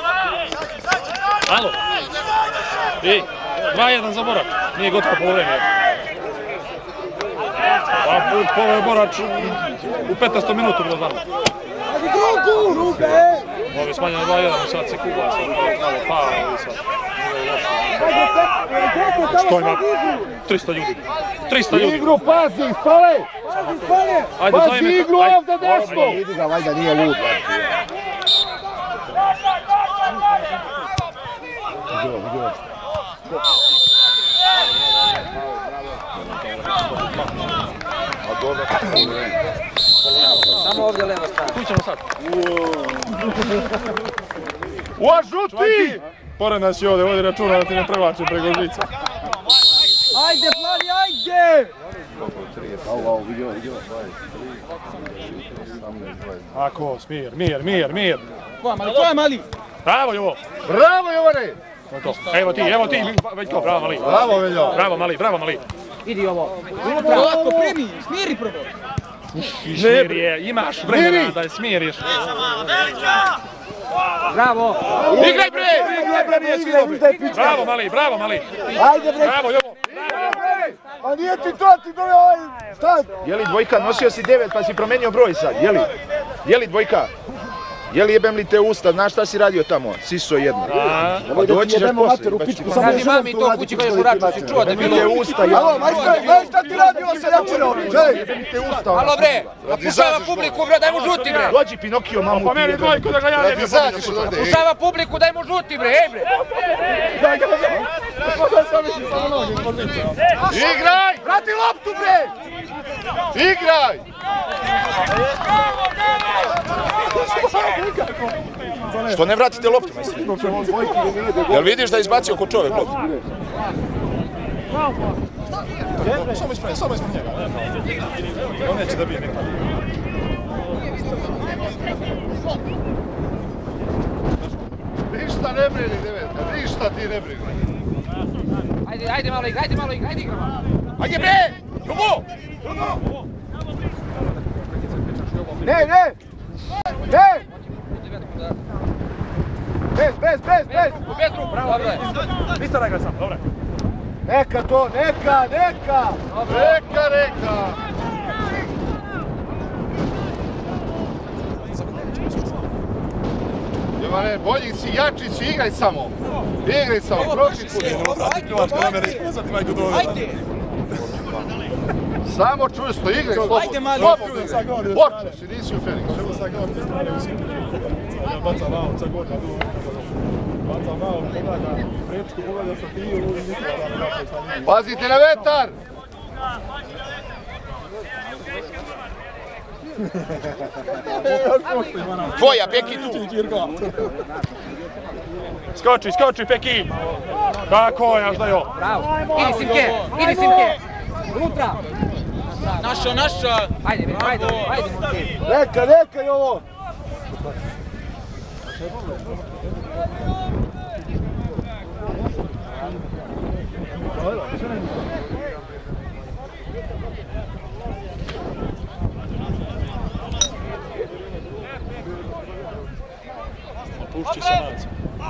Alo. Ej, 2-1 za Borač. Nije gotovo polovreme. Ovo je Borač u 15. minutu bilo znamo. Ovo je smanjeno 2-1, sad se kuba, sad malo pao i sad. Što ima? 300 ljudi. 300 ljudi. Igru, pazi, spale! Pazi igru ovdje desno! Vidi ga, valjda nije lud. Samo ovdje levo strana. Tu ćemo sad. O, žuti! Pored nas je ovdje, vodi računa da ti ne prevačim preko žica. Ajde, Plavi, ajde! Ako, mir. Tvoja mali! Bravo, Jovo. Bravo, Jovane! Evo ti, Veljko, bravo mali. Bravo, Veljo! Bravo mali. Idi ovo. Lako, primi, smiri prvo. Smir je, imaš vremena da je smiriš. Bravo. Igraj bre! Bravo mali. Ajde bre! Bravo, Jovo. A nije ti to, ti dole ovaj... Šta? Jeli dvojka, nosio si 9 pa si promenio broj sad, jeli? Jeli dvojka? Jeli jebem li te usta, znaš šta si radio tamo? Siso jedno. Pa doći ćeš poslije. Kaži mami to kući kad je šuraču, si čuo da je bilo. Alo, majstor, gledaj šta ti radio sa jačinom? Alo bre, pušava publiku bre, daj mu žuti bre. Dođi Pinokio, mamu ti jebem. Dvojku da ga ja ne bi. Pušava publiku, daj mu žuti bre, ej bre. Igraj! Vrati loptu bre! Igraj! Što ne vratite loptu, majstor? Jel vidiš da je izbacio ko čovjek loptu? Samo ispred njega. On neće da bije nekada. Ništa ne brini, Devetka, ništa ti ne brini. Ajde malo igra, ajde igra malo. Ajde bre! Ljubo! Ne! Bez! Bez ruku, bravo, dobro je. Niste da igra sam, dobro. Neka to, neka! Reka! Jovane, bolji si, jači si, igraj samo! Prošli put! Samo čvrsto, igraj slobodno! Ajde mali! Počne si, nisi u Feniksu! Baca malo, pogleda, prečku pogleda sa tiju i nikada da ne sa njim. Pazite na vetar! Tvoja, Peki tu! Skoči, Peki! Kako, jaš da jo! Bravo, idi Simke! Unutra! Naša! Ajde, Simke! Neka je ovo! Pušći se nac.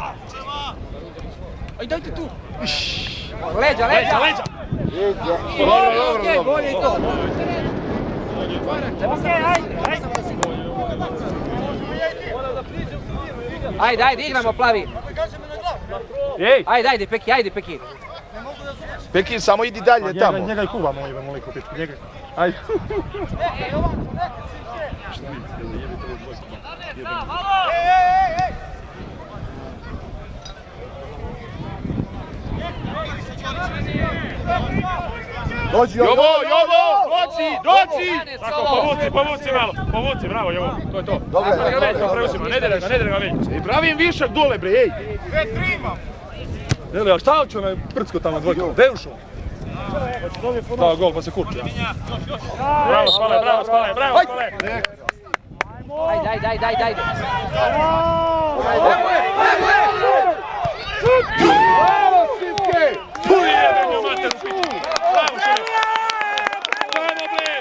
Aj, dajte tu! Leđa! Dobro. Bolje i to! Ajde, igramo plavi. Ajde, Peki. Pekin, samo idi dalje tamo. Njega i kuvamo jebemo liko pičku, njega. Ajde. Dođi, Jovo, dođi! Tako, povuci malo, povuci, bravo Jovo, to je to. Dobre. Preuzima, ne dere ga već. I pravim višak dole bre, ej! Dele, a šta će onaj prcko tamo dvojka? Gde je ušao? Da, gol, pa se kurči, ja. Bravo, Spale! Ajde. Bravo, Sitke! Tu je jebem, mater, u pičku. Bravo, šef. Bravo, bre!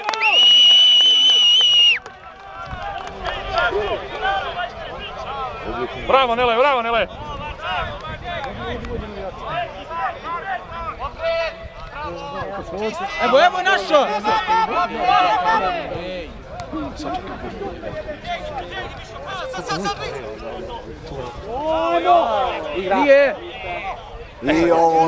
Bravo, Nele! Evo našo! Nije. I ovo,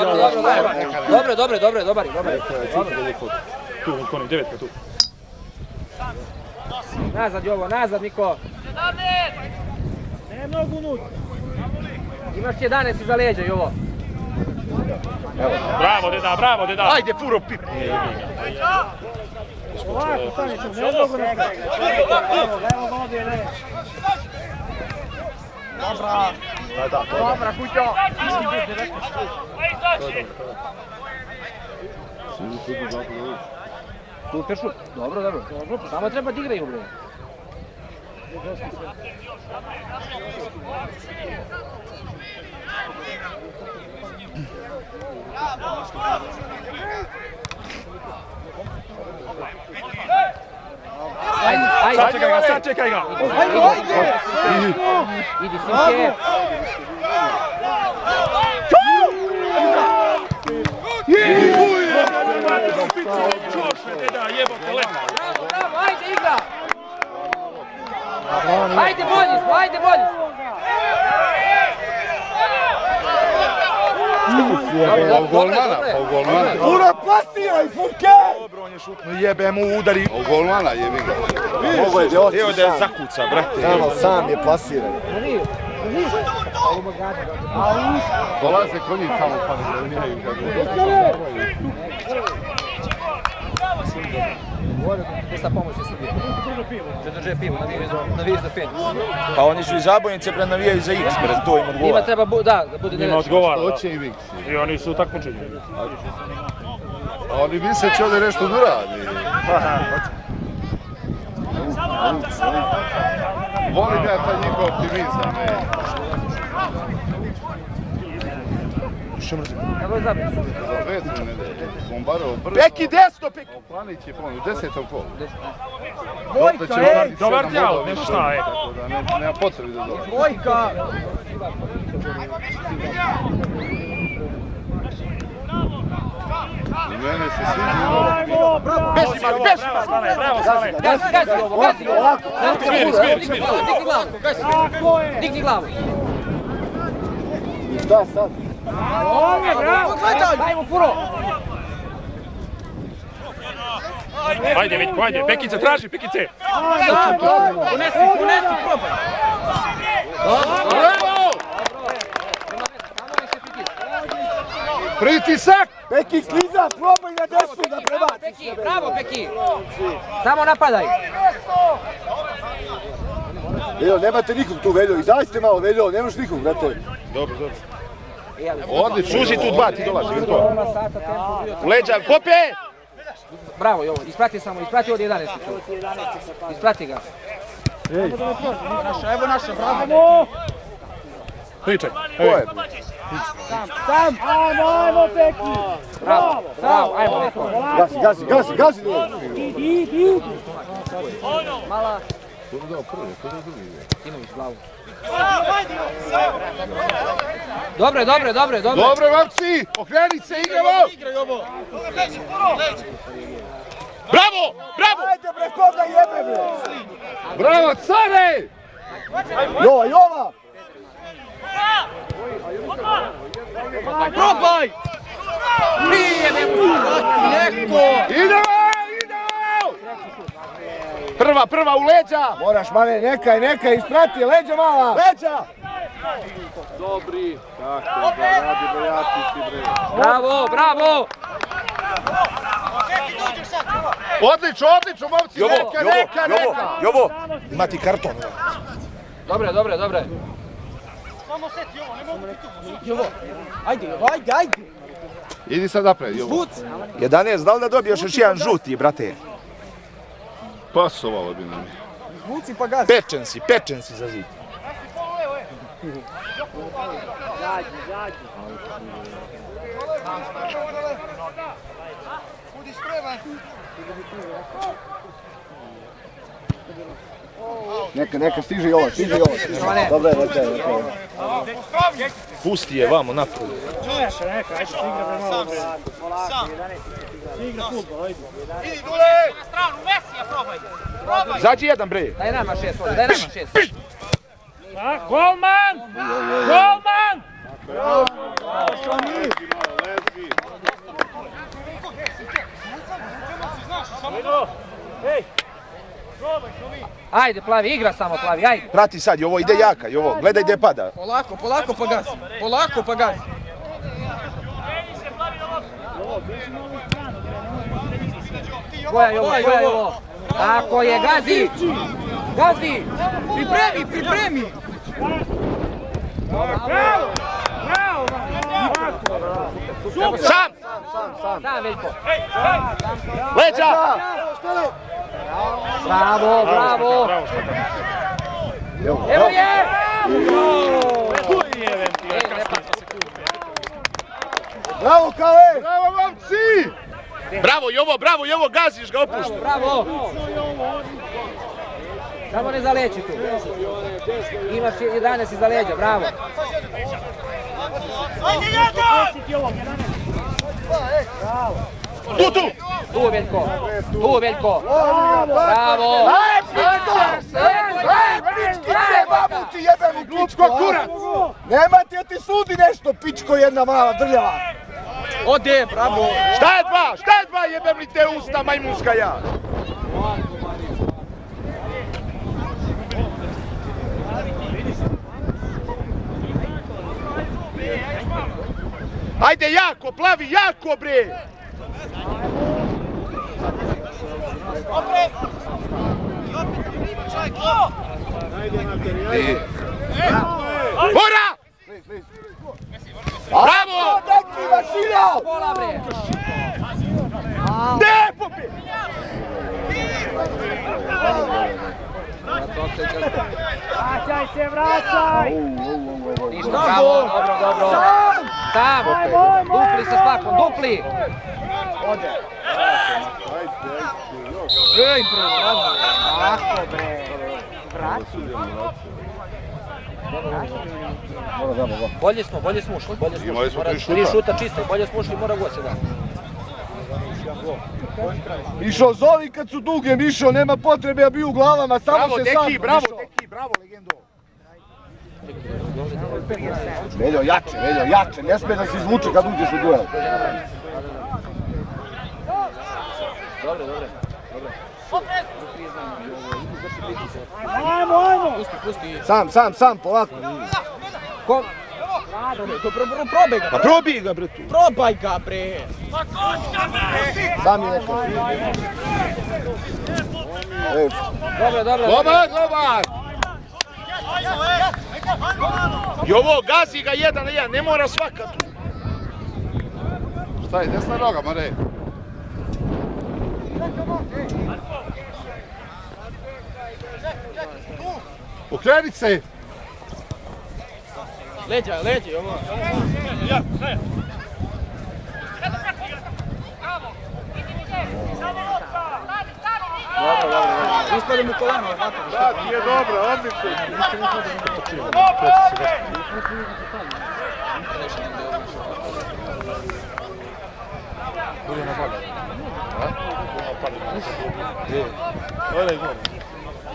Dobar. Tu, konik, devetka tu. Nazad Jovo, nazad Niko. Ne mnogo unutra. Imaš 11 iza leđa Jovo. Bravo, deda! Ajde, furo pip! Ovako, stani tu, ne mogu na kraju. Evo ga ovdje, ne. Dobra, kućo! Super šut. Dobro. Samo treba da igraju, bre. Ajde. Sačekaj ga! Idi, Sinke. Bravo, ajde igra! Ajde bolji smo! Golmana. Fura plastiraj, Furke! Dobro, on je šutno, jebem u udari. Golmana jebi ga. Mogu je da Evo da je zakuca, brate. Sam je plasiran. Dolaze konji tamo pa ne dominiraju kako. Esta pomoć je Srbije. Zadrže pivo, naviješ za Feniks. Pa oni su iz Zabojnice navijaju za X, brate, to im odgovara. Njima treba, da bude Njima neveć. odgovara, da. Hoće i Vix. I oni su takmičenji. A oni misle će ovdje nešto da uradi. Volim ja taj njihov optimizam. Kako je zabit? Za 2-3 nedelje. Bombarov brzo. Peki desno, Peki! Planić je ponovno u 10. kolu. Dvojka, dobar djavo, nema šta, Tako da nema potrebi da dođe. Dvojka! I mene se sviđa. Beži, Mali! Gazi ovo! Digni glavu! Šta sad? Dajmo furo! Ajde, Vitko, ajde, Pekice, traži, Pekice! Unesi, probaj! Bravo! Pritisak! Peki, kliza, probaj na desnu da prebaci. Peki, bravo Peki! Samo napadaj! Veljo, nemate nikog tu, Veljo, izađite malo, Veljo, nemaš nikog, brate. Dobro. Odlično, suži tu dva, ti dolazi, vidim to. U leđa, Kope! Bravo, Jovo, isprati od 11. Isprati ga. Evo naša, bravo! Pričaj. Ko je? Sam! Ajmo, Peki! Bravo, ajmo neko. Gazi! Idi! Mala. Ko je dao prvi, ko je dao drugi? Timović, glavu. Dobre. Dobro, mamci! Okreni se, igramo! Igraj ovo! Bravo! Ajde, bre, koga jebe, bre! Bravo, care! Jova! Probaj! Nije neko! Idemo! Prva u leđa! Moraš male, nekaj, isprati, leđa mala! Leđa! Dobri. Tako da radimo jatići bre. Bravo, bravo! Odlično, momci, neka! Jovo, ima ti karton. Dobre. Jovo, ajde. Idi sad napred, Jovo. 11, da li da dobiješ još jedan žuti, brate? Pasovalo bi nam. Zvuci pa gazi. Pečen si za zid. Budi spreman. Neka, stiži ovo. Dobro je, neka. Pusti je vamo napred. Neka, ajde, igra da malo bre. Sam. Igra fudbal, ajde. Idi dole! Na stranu, Mesija probaj. Zađi jedan bre. Daj nama 6. Golman! Ajde, Plavi, igra samo, Plavi, ajde. Prati sad, Jovo ide jaka, Jovo, gledaj gdje pada. Polako pa gazi. Koja je ovo? Tako je, gazi! Pripremi! Sam, Veljko. Leđa! Bravo! Evo je! Bravo, Kale! Bravo, momci! Bravo, Jovo, gaziš ga, opušta. Bravo! Samo ne zaleći tu. Imaš 11 iza leđa, bravo. Tu, Veljko. Bravo! Pičkice, babuti, jebeni pičko kurac! Nemate ti sudi nešto, pičko jedna mala drljava! Ode, bravo! Šta je dva, jebem li te usta, majmunska ja? Ajde jako, Plavi, jako bre! Mora! Bravo! Neki mašina! Pola bre! Ne, popi! Vraćaj se, vraćaj! Ništa, bravo, dobro. Sam! Dupli sa spakom, dupli! Ode. Ej, bravo! Tako, bre! Vrati! Bolje smo ušli, Imali smo 3 šuta. 3 šuta čisto, bolje smo ušli, mora go se da. Mišo, zovi kad su duge, Mišo, nema potrebe, ja bi u glavama, samo se sam... Bravo, legendo! Veljo, jače, ne smije da se izvuče kad uđeš u duel. Dobre. Ajmo! Pusti. Sam, polako. Kom? Probaj ga. Pa probij ga bre tu. Probaj ga bre. Sam je neka. Dobro. Dobar! Jovo, gazi ga 1 na 1, ne mora svaka tu. Šta je, desna noga, Mare? Okreni se! Leđa, ovo. Ispadim u kolano, ovako. Da, ti je dobro, odlično.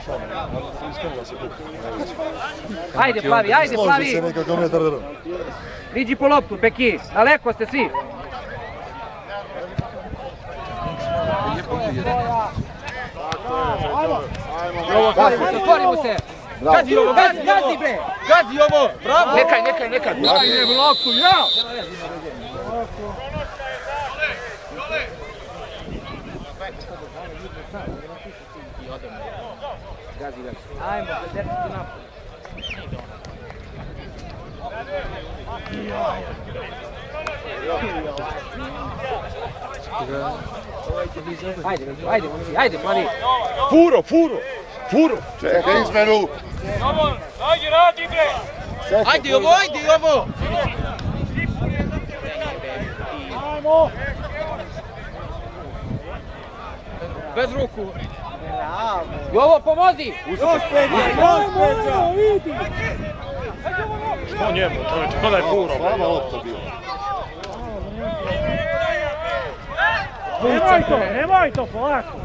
stvarno, iskreno se buka. Ajde plavi, ajde plavi! Složi se nekako metar drva. Iđi po loptu, Peki, daleko ste svi! Otvorimo se! Gazi ovo, gazi bre! Gazi ovo! Bravo! Nekaj! Daj je loptu, ja! Ajmo, zadržite napad. Ajde, plavi! Furo! Čekaj izmenu! Ajde, radi bre! Ajde ovo! Bez ruku! Jovo, pomozi! Što njemu, čovječe, kada je furo? Slaba lopta bila. Nemoj to, polako!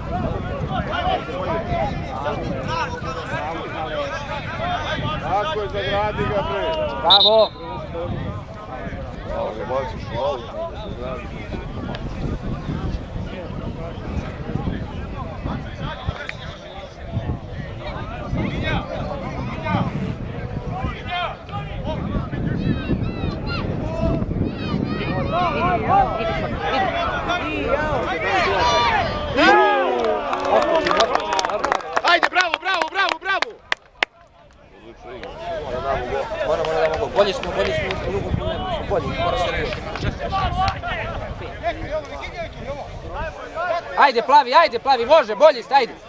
Tako je, zagradi ga bre. Bravo! Malo ga baciš u auto, zagradi. Ajde, bravo! Moramo da mogu. Bolji smo u drugom problemu. Bolji, mora se reći. Ajde plavi, može, bolji ste, ajde.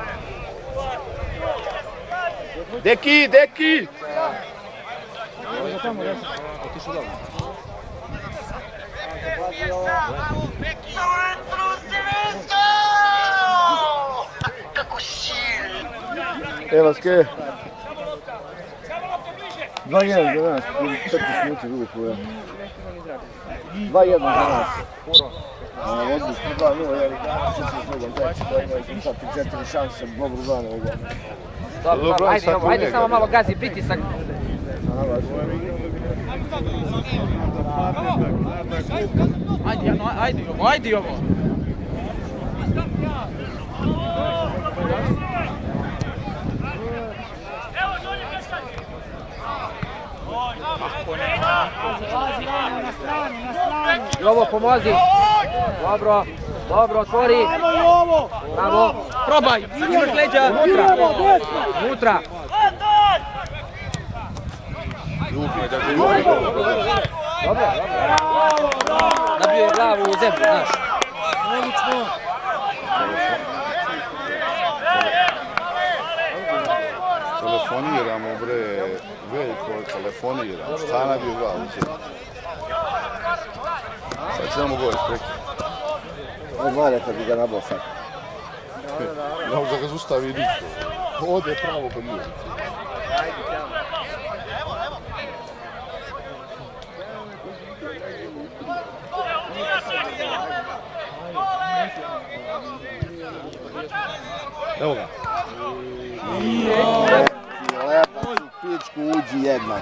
Deki! Evo ske. 2-1 za nas, 15 minuta drugo koja. 2-1 za nas. Odlično, 2-0, jer sad se s nogom treći, to ima i sad 4 šanse, dobro zane ovoga. Dobro, ajde samo malo gazi, pritisak. Ajde ovo. Jovo, pomozi. Dobro, otvori. Bravo. Probaj. Imaš leđa. Unutra. Dobro. Nabio je glavu u zemlju, znaš. Telefoniramo bre, veliko telefoniramo, šta nabio glavu u zemlju? Sad će nam gole spreki. On valja kad bi ga nabao sad. Ne može da ga zustavi niko. Ode pravo kod njega. Evo ga. Lepa su pičku, uđi jednak.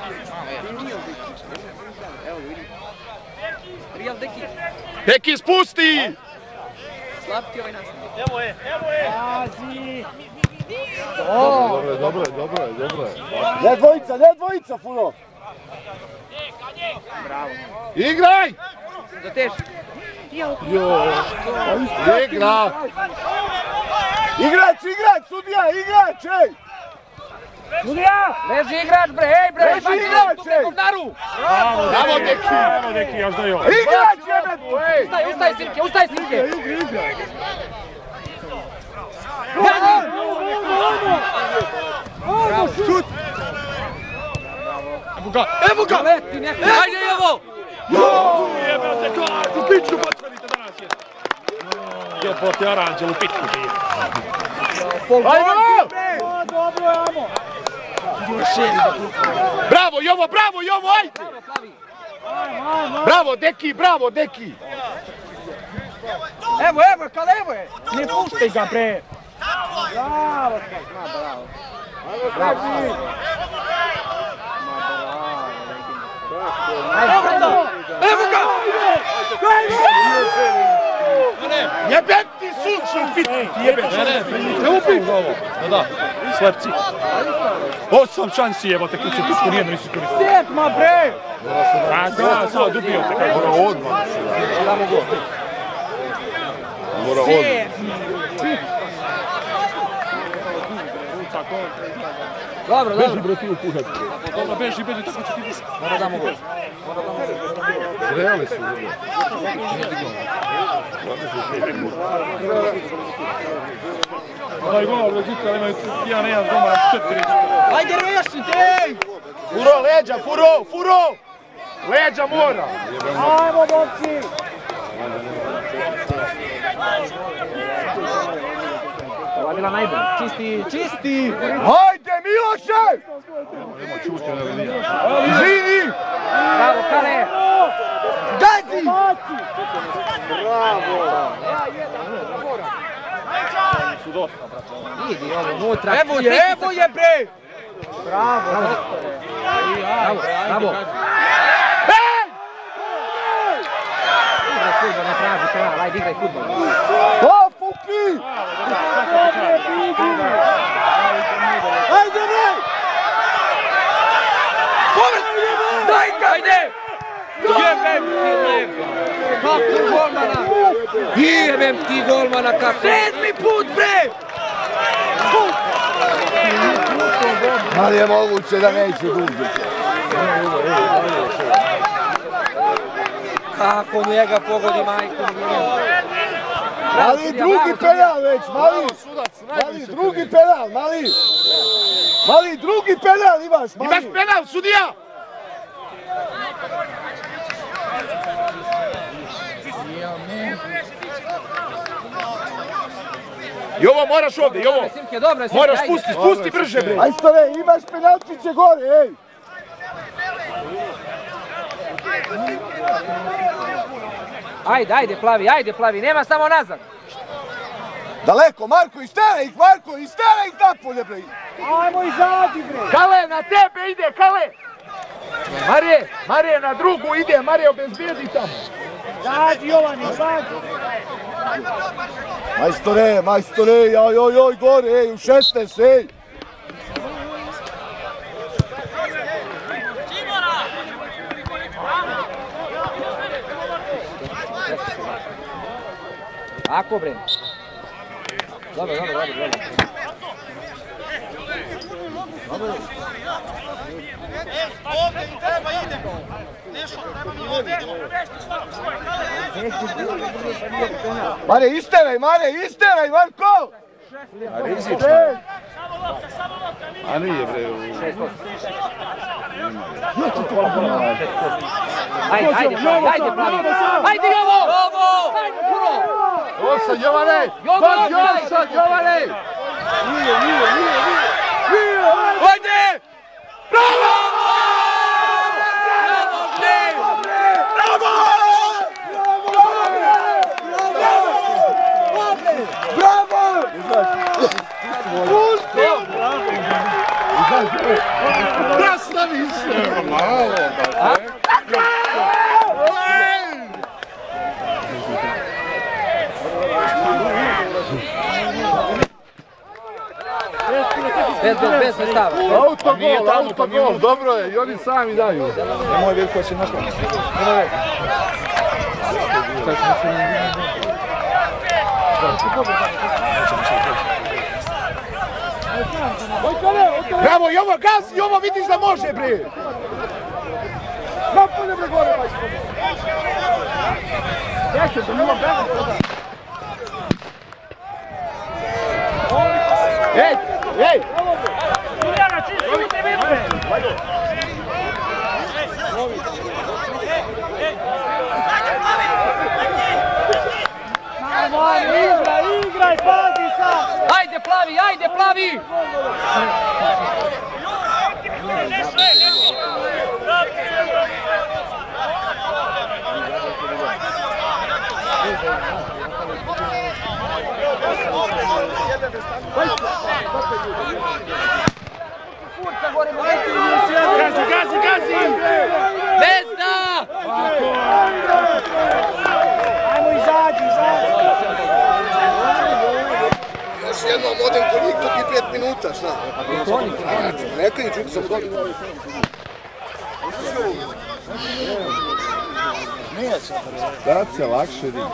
Deki, spusti! Slab ti ovaj nastav. Evo je! Pazi! Dobro je. Ne dvojica, Funo! Bravo. Igraj! Doteži. Igrač, sudija, ej! Sudija! Leži igrač bre, Leži igrač, ej! Bravo, Deki! Evo Deki, još da je ovo. Igrač, jebet! Ustaj Simke! Bravo, šut! Evo ga! Ajde Jovo! Jebate, Klarku, pičku potvrite danas je. Jel poti Aranđelu, pičku ti je. Ajmo! Dobro, amo! Bravo, Jovo, ajde! Bravo, Deki! Evo, Kale, evo je! Ne puštaj ga, bre! Bravo, bravo. Evo ga! Jebem ti sunčan biti, jebem. Ne upim ovo. Da, slepci. 8 šansi jebote kuće, pičko nijedno nisi koristio. Sjetma bre! Da, sad dubio te. Mora odmah. Mora odmah. Dobro, Beži dobro. bre ti u puhat. Dobro, beži, tako će ti biti. Mora damo gol. Zreli su. Onaj gol, Vezuka, imaju 1-1 doma na 4. Ajde rešite! Furo, leđa, furo, furo! Leđa mora! Ajmo, momci! Ova je bila najbolja. Čisti, čisti! Hajde, Miloše! Izvini! Bravo, Kale! Gazi! Idi ovo, unutra. Evo je, bre! Bravo, bravo. Bravo. Igraj futbol, ne traži penal, ajde igraj futbol. O, Fuki! Ajde, ne! Daj, ajde! Jebem ti lega! Kako golmana! Jebem ti golmana kako! 7. put, bre! Ali je moguće da neće duže. Kako njega pogodi majku? Mali, drugi penal već, Mali! Mali, drugi penal, Mali! Mali, drugi penal imaš, Mali! Imaš penal, sudija! Jovo, moraš ovdje, Jovo! Moraš spusti brže, bre! Majstore, imaš penalčiće gore, ej! Ajde plavi, nema samo nazad. Daleko, Marko, istere ih, Marko, istere ih napolje, bre! Ajmo izađi, bre! Kale, na tebe ide, Kale! Marije na drugu ide, Marije obezbijedi tamo. Zađi, Jovani, zađi! Majstore, joj, gore, ej, u 16, ej! Ako, bre! Dobro. Ovdje i treba idemo. Nešto, treba mi ovdje. Mare, isteraj, Marko! A rizično. A nije, bre. Ajde, plavi! Ajde, Jovo! Ajde, Furo! Osad, Jovane! Jovane! Ajde! Bravo! Bravo! Nastavi se! Malo, Bez stava. Autogol, dobro je, i oni sami daju. Nemoj vidjeti ko će napraviti. Bravo, Jovo, gazi, Jovo, vidiš da može, bre! Napolje, bre, gore, majko! Ej! Julijana, čisti u tribinu, bre! Igraj, pazi sad! Ajde, plavi! šta? Neka i čuti sam dođe. Da se lakše vidi.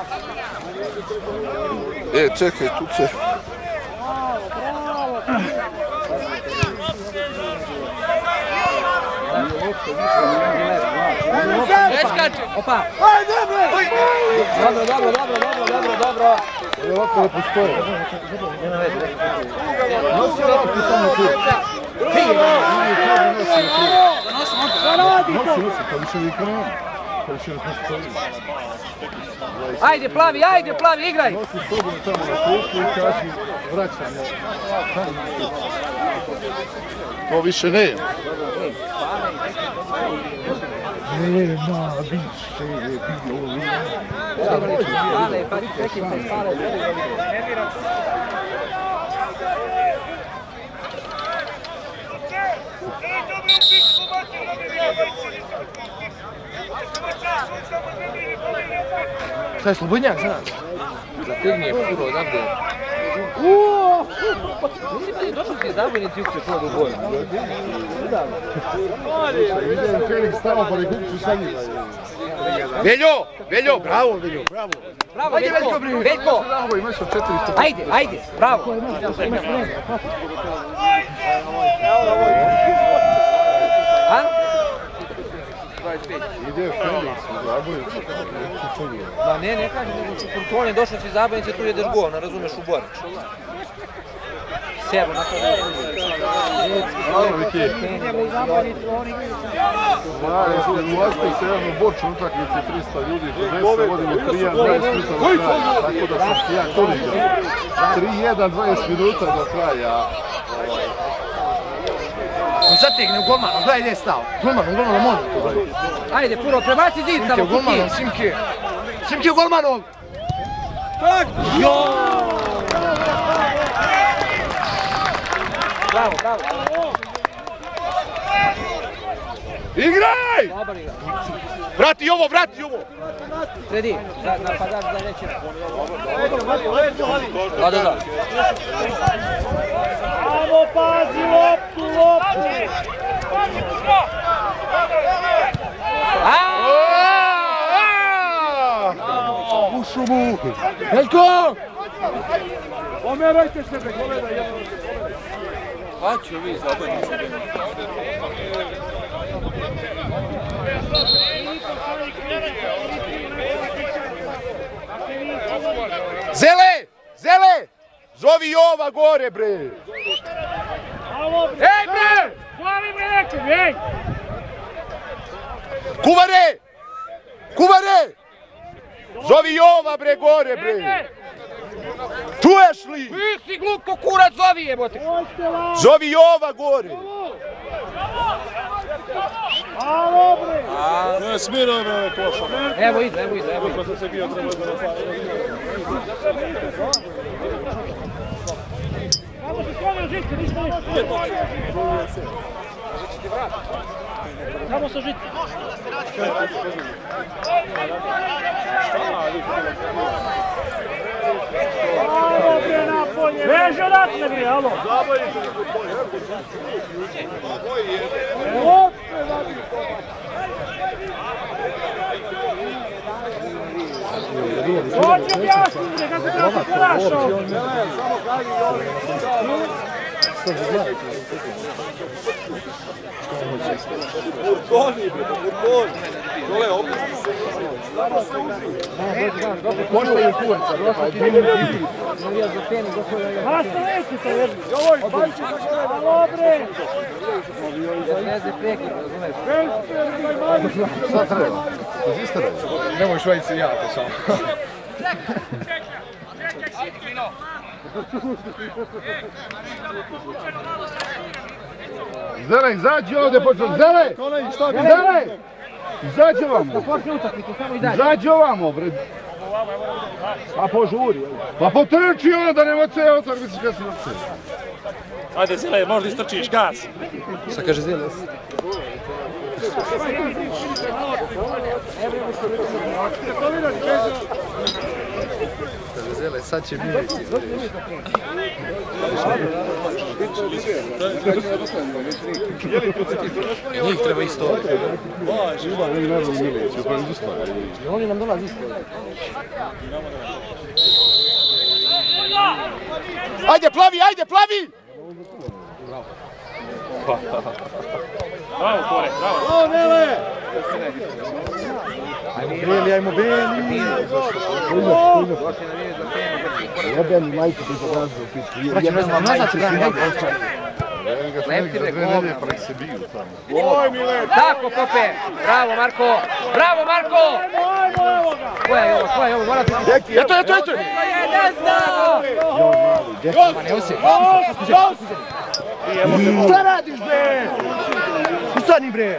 Čekaj, tu će. Opa! Dobro. Ovako ne postoje. Nosi ovako samo tu. Nosi, pa više niko nema. Pa više ne postoji. Ajde plavi, igraj! Nosi sobom tamo na klupu i kaži vraćam. To više nema. Nema više je bilo. Šta je Slobodnjak za nas? Zategni je furo odavde. Došli ti zabojnici uče to do boja. Vidim Felix tamo pa nekupću sa njima. Veljo, bravo Veljo, bravo. Bravo, Veljko! Ajde, bravo! A? Ide Felix u zabojnicu. Ma ne kažem, nego on je došao si zabojnice, tu jedeš gol, ne razumeš u Borić. Sebo, na to ne Hvala Viki. Ulazite se jedan u Borču utakmice 300 ljudi, 10 vodimo 3-1, 20 minuta do kraja, tako da sam ti ja koliga. 3-1, 20 minuta do kraja. On zategne u golmanu, gledaj gdje je stao. Golmanu, može to. Ajde, Puro, prebaci zid samo kuki. Simke u golmanu. Tak! Bravo. Igraj! Dobar igra. Vrati ovo! Sredi, napadač za veće. Da. Amo, pazi, loptu! U šumu! Veljko! Pomerajte se, kolega, jedno. Pa ću vi zabojnicu. Zele! Zovi Jova gore, bre! Ej, bre! Zvavi me nekom, ej! Kuvare! Zovi Jova, bre, gore, bre! Čuješ li? Ti si glup ko kurac, zovi jebote! Zovi Jova gore! Alo, bre! Ne, smiraj me, koša. Evo ide. Ko sam se bio trebao da Samo se sklonio žice, ništa ništa. Samo sa žice. Alo, bre, napolje! Veže odatne, bre, alo! Hoće objasniti, bre, kako treba se ponašao! Burkoni, bre, burkoni. Dole, opusti se. Možda je kuvaca, došla ti nije biti. Hasta nećete, jedno. Joj, banči se gleda. Alo, bre! Veze prekid, razumeš? Šta treba? Izistere. Nemoj švajci ja, to samo. Zele, izađi ovdje, Zele! Zele! Izađi ovamo! Izađi ovamo, bre! Pa požuri! Pa potrči ono da nema cijel utakmice kad se vrce! Ajde, Zele, možda istrčiš, gas! Šta kaže Zele? Zele, sad će Milici. Njih treba isto. Oni nam dolazi isto. Ajde, plavi, ajde, plavi! Bravo, Kore, bravo. O, Nele! Ajmo Beli. Jebeni majke ti pokazuju u pičku. Jebeni majke ti Lepti bre, govna. Tako, Kope. Bravo, Marko. Bravo, Marko. Koja je ovo, koja je ovo? Morate... Eto! Ne znam! Ma ne osjeti. Šta radiš, bre? Ustani, bre!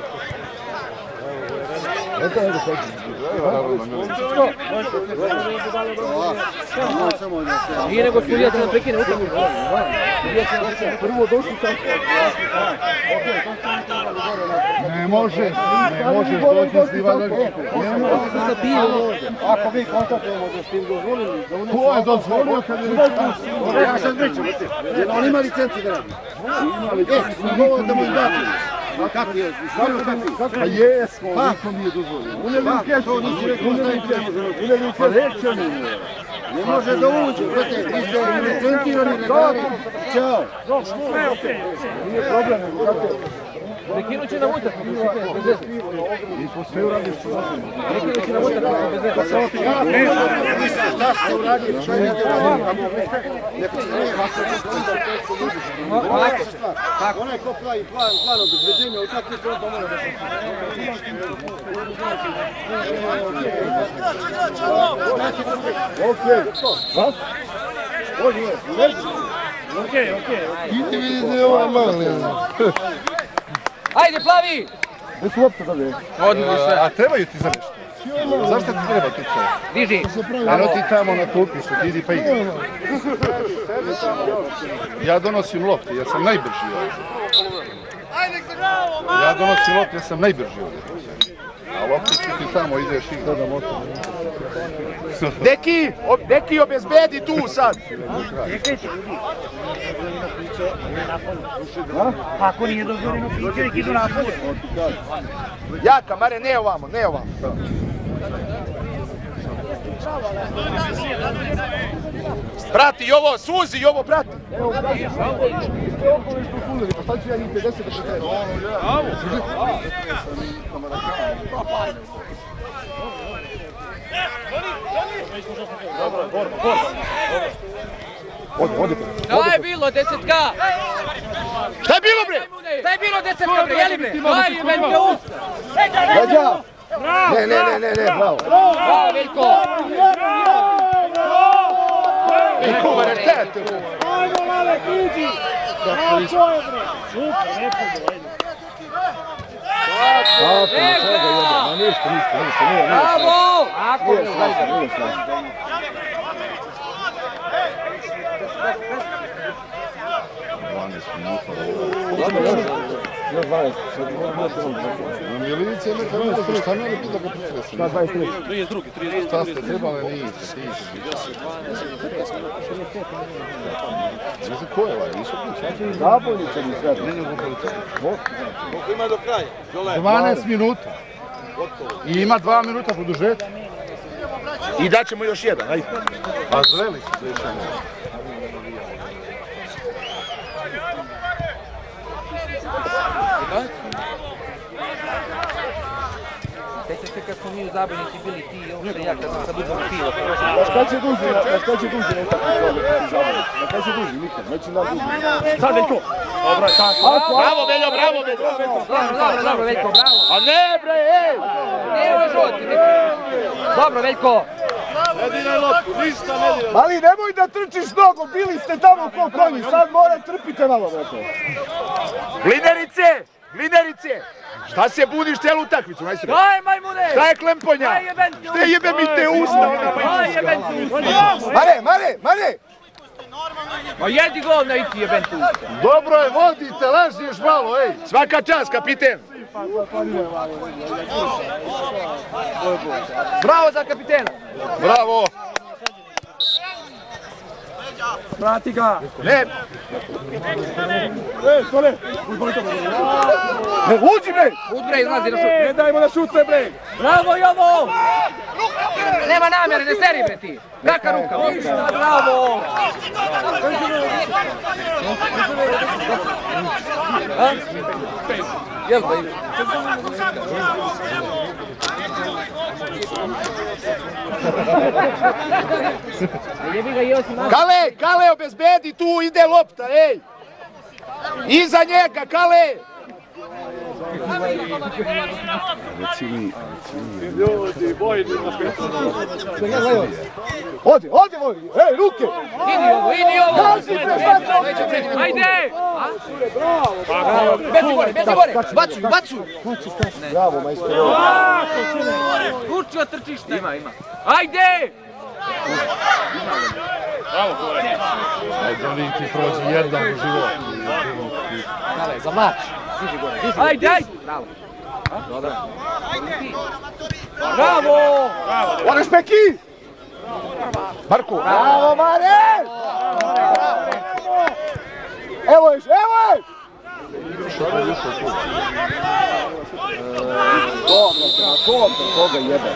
Nije nego Sulija će nam prekine utakmicu. Prvo došli tako. Ne možeš doći s Ivanović. Ne možeš. Ako mi kontaktujemo da s tim dozvolili, da unesu... Ko je dozvolio kad je... Ja sad reću, jer on ima licenci da radi. Ima licenci. Govor da mu im dati. Kako je? Pa jesmo, niko mi je dozvolio. Uneli u kešu, uneli u kešu. Ne može da uđe, brate, vi ste licencirani rekari. Ćao. Nije problem, nego kako je. Prekinut će nam utakmicu. Mi smo sve uradili što možemo. Prekinut će nam utakmicu bez veze. Šta se uradio, što je tako. Onaj ko pravi plan obezbeđenja utakmice, on to mora da se... Okej. Vas? Okej. Idi vidite ovo mali. Ajde, plavi! Neću uopće da je. Odmah sve. A trebaju ti za nešto? Zašto ti treba tu sve? Diži. Ano ti tamo na klupištu, ti idi pa idi. Ja donosim lopte, ja sam najbrži ovdje. Ja donosim lopte, ja sam najbrži ovdje. A lopte ti tamo ideš i gledam oto. Deki, obezbedi tu sad! Ako nije dozvoljeno piće, nek idu napolje. Jaka, Mare, ne ovamo. Prati i ovo, suzi i ovo, prati! Evo, brate, okolištu fulili, pa sad ću ja njih 50 da pretrenu. Odite. Šta je bilo, 10K? Šta je bilo, bre? Šta je bilo, 10K, bre, jeli bre? Daj, jebente usta! Gađa! Ne, bravo. Bravo, Veljko! Veljko, varete! Ajmo, Lale, priđi! Bravo, to je, bre! Super, lepo, ajde. Ništa. Bravo! Ako ne, Još 12. Milicija neka ne šta mene pita ga pretresi. Šta 23? 32. Šta ste trebali, niste. Ne znam ko je ovaj, nisu kuća. Zabojnice mi sve. Ne nego policija. Koliko ima do kraja? 12 minuta. I ima 2 minuta produžetka. I daćemo još jedan, ajde. A zreli su se još jedan. Sjećaš se kad smo mi u Zabojnici bili ti i on što ja kad sam sad uzmano pivo. Na šta će duži ne tako zabojnici? Na šta će duži, nikad, neće nam duži. Sad Veljko. Dobro, tako. Bravo, Veljo! Dobro, Veljko, bravo. A ne, bre, ej! Evo žoti, dobro, Veljko. Ali nemoj da trčiš nogom, bili ste tamo ko konji, sad mora trpite malo, brate. Glinerice! Šta se budiš cijelu utakmicu, majstore? Daj, majmune! Šta je klemponja? Daj, jebem ti usta! Šta jebe mi te usta? Daj, jebem ti usta! Mare! Ma jedi govna i ti jebem ti usta! Dobro je, vodite, lažnješ malo, ej. Svaka čast, kapiten! Bravo za kapitena! Bravo! Vrati ga! Ne! Stole! Uđi bre! Uđi bre, izlazi na šut! Ne dajmo da šutne bre! Bravo Jovo! Nema namjere, ne seri bre ti! Kaka ruka! Bravo! Jel da ima? Kale, obezbedi, tu ide lopta, ej! Iza njega, Kale! Ljudi, bojni! Odi, ej, ruke! Idi ovo! Ajde! Beci gore! Bacuj! Bravo, majstore. Učio trčište! Ima. Ajde! Bravo, Kole! Ajde, Vinki, prođi jedan u životu. Kale, za mač! Ajde! Bravo! Dobro! Bravo! Moraš Beki! Marko! Bravo, Mare! Evo je! Dobro, koga jebe?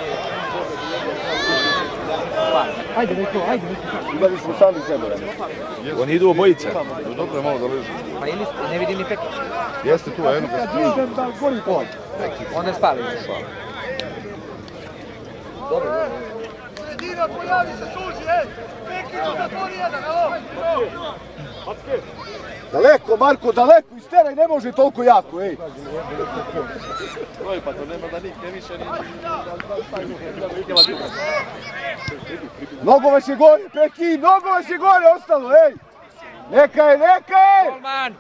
Ajde. Imali smo sami sebe. Oni idu obojice. Dobro je malo da leži. Pa ne vidim ni peka. Jeste tu, jedno kad On ne spali. Dobro. Sredina, pojavi se, suži, ej! Pekino, zatvori jedan, alo! Daleko, Marko, daleko, isteraj, ne može toliko jako, ej! Pa to nema da nikne više ni... Mnogo vas je gore, Peki, mnogo vas je gore ostalo, ej! Neka je! Golman!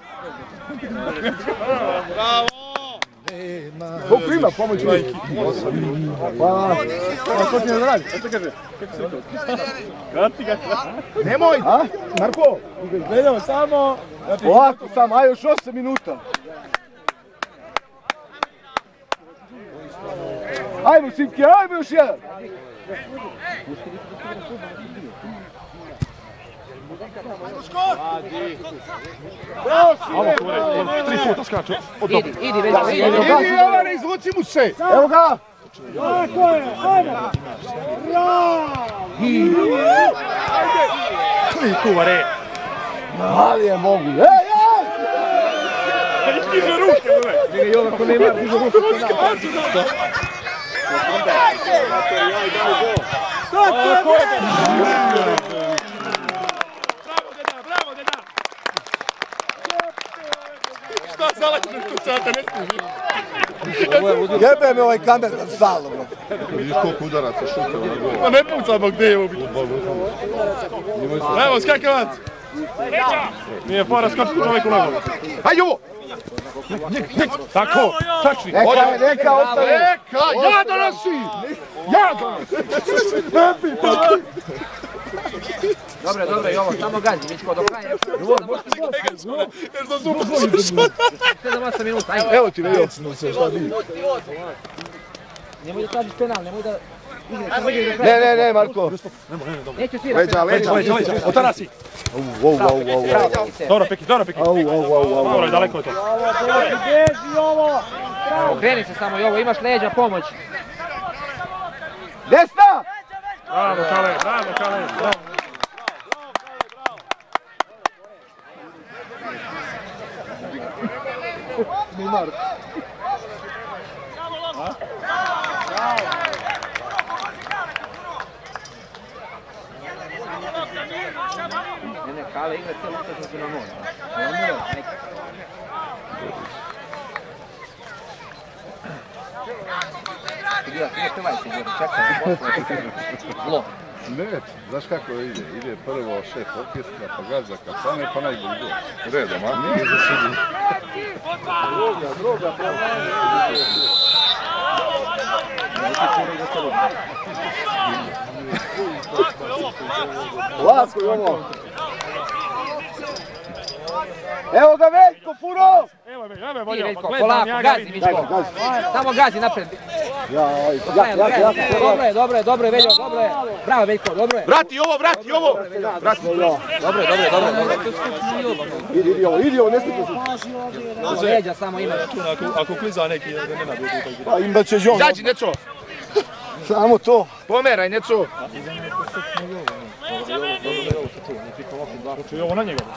Bravo! Bog prima, pomoć mi. Pa, to ti ne radi, što kaže? Vrati ga. Nemoj! Marko! Gledamo samo... Ovako samo, aj još 8 minuta. Ajmo, Simke, ajmo još jedan. Bravo, Kore, 3 puta skaču. Idi, Veljo, idi. Idi, Jovane, izvuci mu se! Evo ga! Tako je, ajde! Bravo! Kuvare! Ali je mogu, ej! Diže ruke, bre! Diže Jovan, ko nema, diže ruke. Bravo, deda! Šta zalažeš tu sada, ne stiži? Jebe me ovaj kamer na stalno, bro. Vidiš koliko udaraca šuta na gol. Pa ne pucamo gdje je ovo biti. Evo, skakavac! Nije fora skočiti čovjeku na glavu. Hajde ovo! Tako, tačni. Neka ostane. Ja donosi! Dobro, Jovo, samo gazi, Mičko, do kraja. Jer za zubu slušao. 7-8 minuta, ajde. Evo ti vejocno se, šta bi? Nemoj da tražiš penal, nemoj da... Ne, Marko. Neću svirati. Leđa. Otara si. Dobro, Peki. Dobro, daleko je to. Beži ovo! Okreni se samo, Jovo, imaš leđa, pomoć. Desna! Bravo, Kale. Ne, Kale igra cijelu utakmicu na nula. Zlo. Ne, znaš kako ide? Ide prvo šef orkestra, pa gaza kafane, pa najbolji gol. Redom, a? Nije za sudi. Droga, Lako je ovo. Evo ga Veljko, furo! Evo me, Ti volio, Veljko, gledam polako, ja gazi ga Miško. Samo gazi napred. Dobro je Veljo, dobro je. Bravo Veljko, dobro je. Vrati ovo, vrati ovo! Dobro je. Idi ovo, ne smijete se. Leđa samo imaš. Ako kliza neki, ne nabiju. Pa imat će žon. Izađi, Neco! Samo to. Pomeraj, Neco! Znači ovo na njega.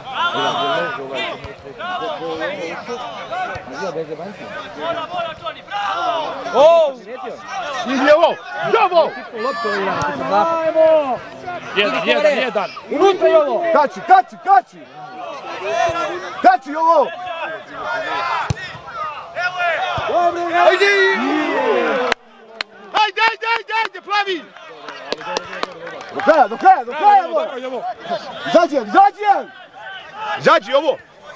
Idi ovo! Ovo! Jedan. Unutra je ovo. Kači! Kači ovo! Ajde, plavi! Do kraja! Izađi! Izađi ovo!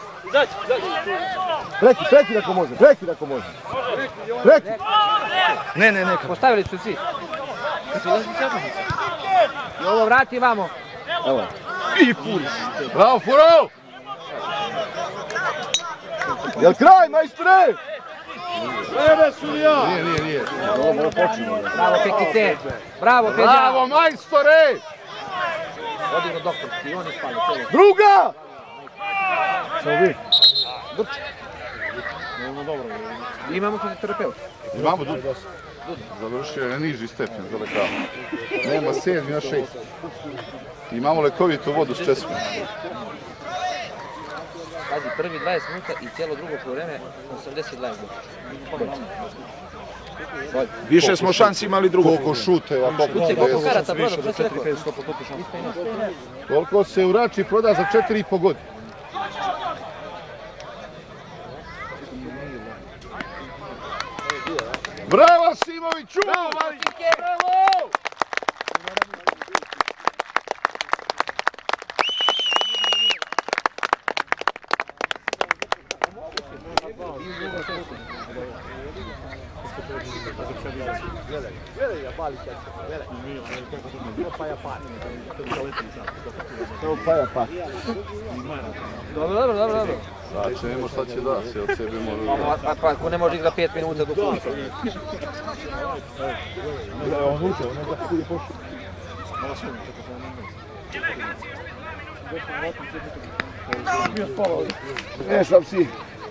Prekid ako može. Ne. Postavili su svi. I ovo vrati vamo. Evo. I furi! Bravo, furo! Jel kraj, majstore? Nije. Bravo Pekice. Bravo Pedja. Bravo, majstore! Odi go doktor. I on je spali cijelo. Druga! Imamo fizioterapeut. Imamo Dudu. Završio je niži stepen za lekara. Nema 7 na 6. Imamo lekovitu vodu s česmom. Pazi, prvi 20 minuta i cijelo drugo vreme 82 minuta. Više smo šansi imali drugo. Koliko šuteva, Koliko karata proda, što si rekao? koliko se u Rači proda za 4,5 godine. Bravo Simoviću! Bravo! Dobro. Sad ćemo šta će da se od sebe mora... Pa ako ne može igra 5 minuta do konca. On uče, on ne da bude pošao. Šta si?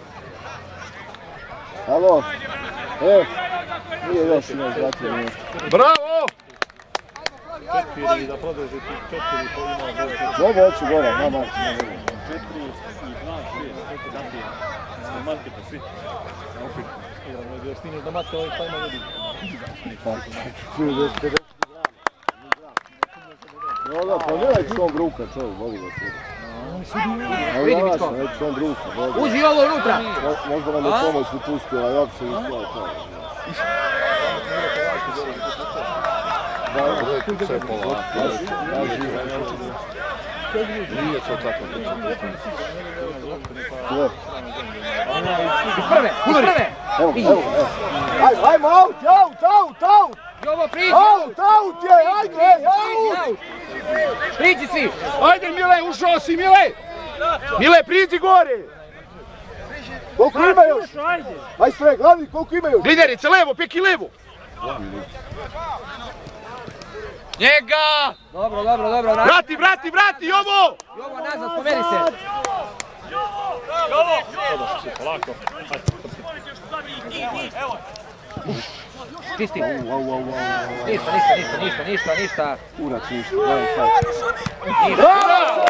Alo? Nije još vratio nešto. Bravo! 4 da produži 4 po ima. Dobro, hoću gore, na marci. 4 i 2, 6, napije. Na marketu svi. Opet. Jer stigneš da mate ovaj pa ima ljudi. Dobro, pa gledaj čom bruka, čovjek, voli ga čovjek. Vidi Mičko. Uđi ovo unutra. Možda nam je pomoć upustila, ja bi se uspjela to. Sve polako. Nije to tako. Iz prve. Evo. Ajmo, out! Jovo, priđi. Out je, ajde, out! Priđi svi. Ajde Mile, ušao si Mile! Mile, priđi gore! Koliko ima još? Aj sve, glavni, koliko ima još? Glinjerice, levo, peki levo! Njega! Dobro. Vrati, ovo! Jovo, nazad, pomeri se. Polako. Čisti. Ništa. Urac ništa, gledaj sad. Bravo!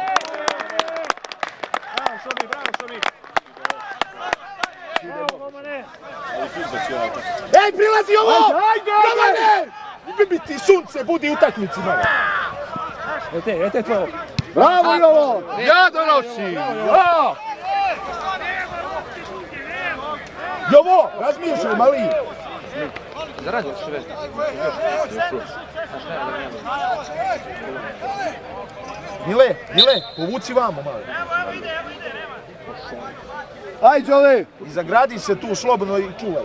Ej, prilazi ovo! Ajde! Bi ti sunce, budi utakmici malo. Ete to. Bravo Jovo! Ja donosim! Ja! Jovo, razmišljaj, mali! Zaradio se već. Mile, povuci vamo malo. Aj, Đole! I zagradi se tu slobodno i čuvaj.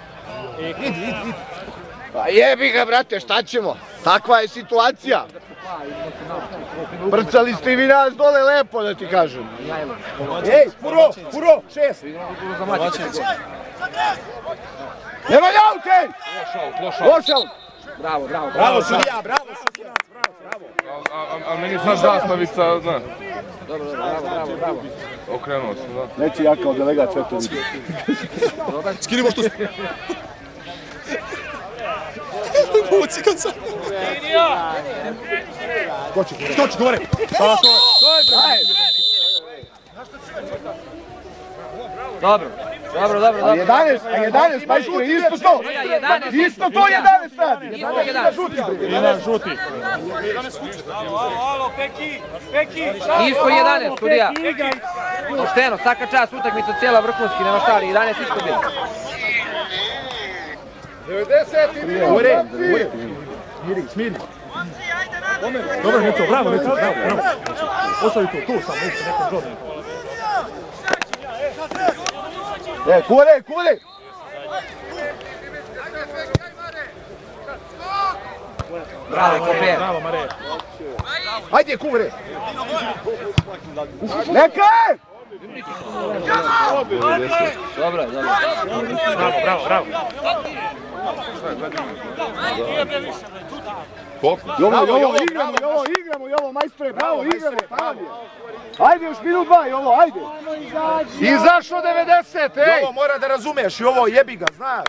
Idi. Pa jebi ga, brate, šta ćemo? Takva je situacija. Brcali ste vi nas dole lepo da ti kažem. Ej, Furo, 6. Nema jaute! Loš aut! Bravo. Bravo, sudija, bravo. A meni sad zastavica, zna. Dobro, bravo. Okrenuo sam, da. Neće ja kao delegat sve to vidim. Skinimo što... Uci kad sam... Skoči, gore! Dobro. A 11, majstore, isto to! Isto to 11 radi! Jedan žuti. Isto 11, sudija. Pošteno, svaka čast, utakmica cijela vrhunski, nema šta, ali 11 isto bilo. 90! Smiri. Dobro, Neco, bravo. Ostavi to, tu sam, nekom žodom. Kure! Bravo, Koper. Bravo, Mare. Ajde, Kure! Neka je! Dobro. Bravo. Jovo, majstore, bravo, igramo, Ajde, još minut 2, Jovo, ajde! Izašlo 90, ej! Ovo mora da razumeš i ovo jebi ga, znaš.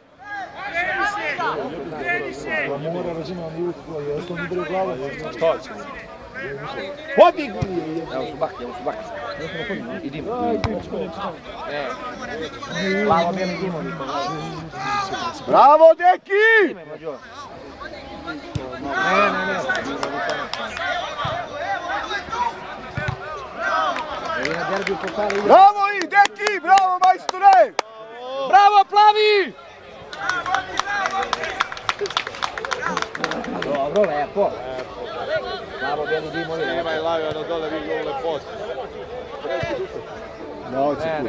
Mora razumjeti i usko, jer to mi bre glava, šta će? Hodi! Evo su baki. I dim. Plavo bijeli dimovi. Bravo, deki! Ne. Bravo i deki, bravo majstore! Bravo, plavi! Dobro, lepo. Bravo, bijeli dimovi. Nemaj lagano dole, vidi ovo lepot. Ne.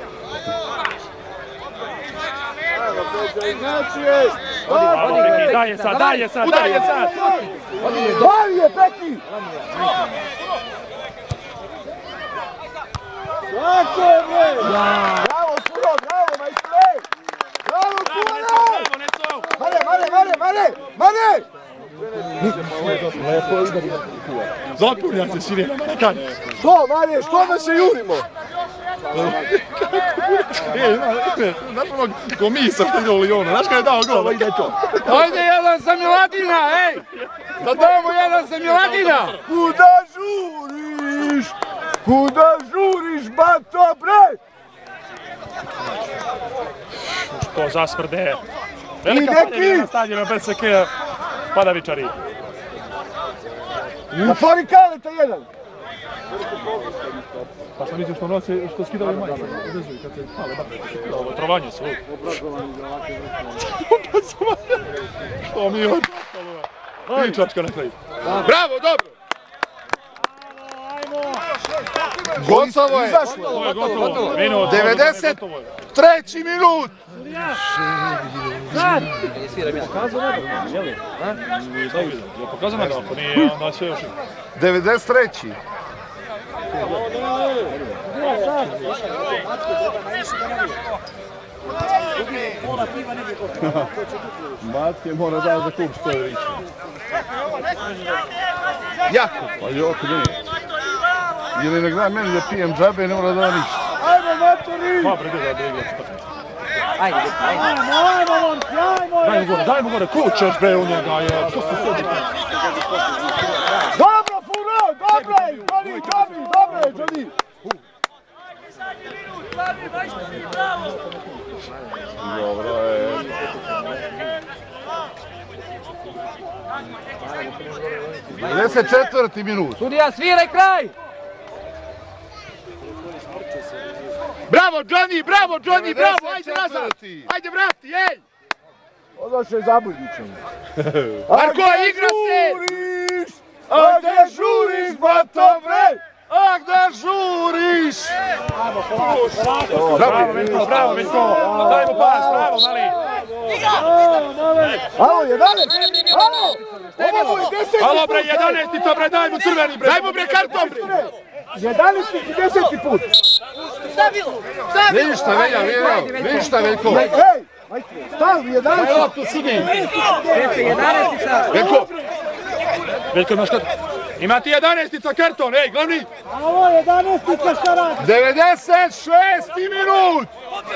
Daje sad! Bavi je, Peki! Tako je, bre! Bravo, Furo, bravo, majstore! Bravo, Kure! Mare! Lepo udari. Zapulja se sirena, Marakan. Što, Mare, što da se jurimo? Znaš onog komisa što ide u Lijonu, znaš kada je dao gol? Ajde, jedan za Miladina, ej! Da damo jedan za Miladina! Kuda žuriš, bato, bre? To zasmrde. Velika padavina na stadionu BSK Padavičari. Zatvori Kaleta jedan! Pa sam vidio što skidali majice, uvezuju kad se pale babe. Ovo trovanje su. Što mi je odpalo? Pričačka na kraju. Bravo, dobro! Gotovo je! Gotovo. 93. minut! Je pokazano ga, ako nije, onda sve još. 93. Matke mora da za klub stoji riči. Jako! Pa Joko, vidi. Ili ne gleda meni da pijem džabe, ne mora da ništa. Ajmo, matori! Ma bre, da igra. Ajmo. Dajmo gore, kućaš bre u njega, je. Što ste sve? Dobro, Furo, dobro je! Johnny! Dobro je. Deset 54. minut. Sudija, sviraj kraj! Bravo, Johnny, bravo! Ajde nazad! Ajde, vrati, ej! Odlašao je Zabudničan. Marko, igra se! A gde žuriš, bato, bre? A gde žuriš? Bravo, Veljko! Dajmo pas, bravo, mali! Alo, 11! Alo! Ovo je 10! Alo bre, 11-ica bre, daj mu crveni bre. Daj mu bre karton bre. 11 i 10 put! Ništa, Velja, ništa, Veljko. Ej! Stavi 11! Evo tu sudi. 11-ica. Veljko. Veljko imaš karton. Ima ti 11-ica karton, ej, glavni. Alo, 11-ica šta radi? 96. minut.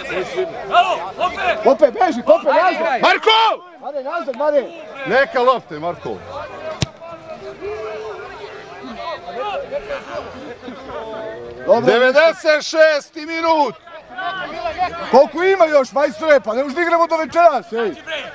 Kope, beži, Kope, nazad! Marko! Mare, nazad, Mare! Neka lopte, Marko. Dobro, 96. minut. koliko ima još, majstore, pa ne možda igramo do večeras, ej!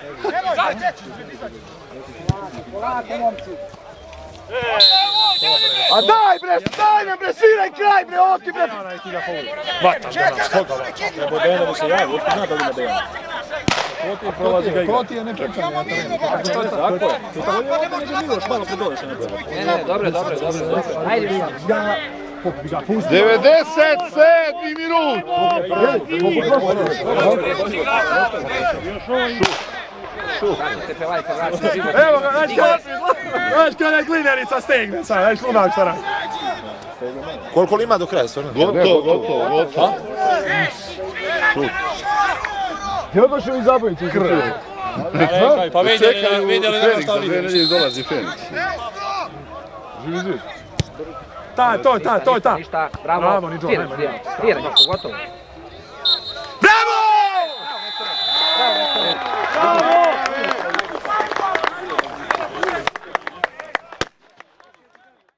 A daj bre, daj nam bre, sviraj kraj bre, ovo ti bre! Vataš ga nas, koga vataš? Treba Dejana da se javi, otko zna da ima Dejana. Koti prolazi ga igra. Koti je nečekan. Tako je. To tamo je ovdje neđe bilo, špano pred dole se ne treba. Ne, dobro. Ajde, vidimo. 97. minut. Evo ga, znaš kada je glinerica stegne sad, znaš lunak šta radi. Koliko li ima do kraja, stvarno? Gotovo. Ti odnošao i zabojnicu krv. Pa vidjeli nema šta vidjeli. Dolazi Fenić. To je ta. Ništa, bravo. Stiraj, gotovo. Bravo! Bravo!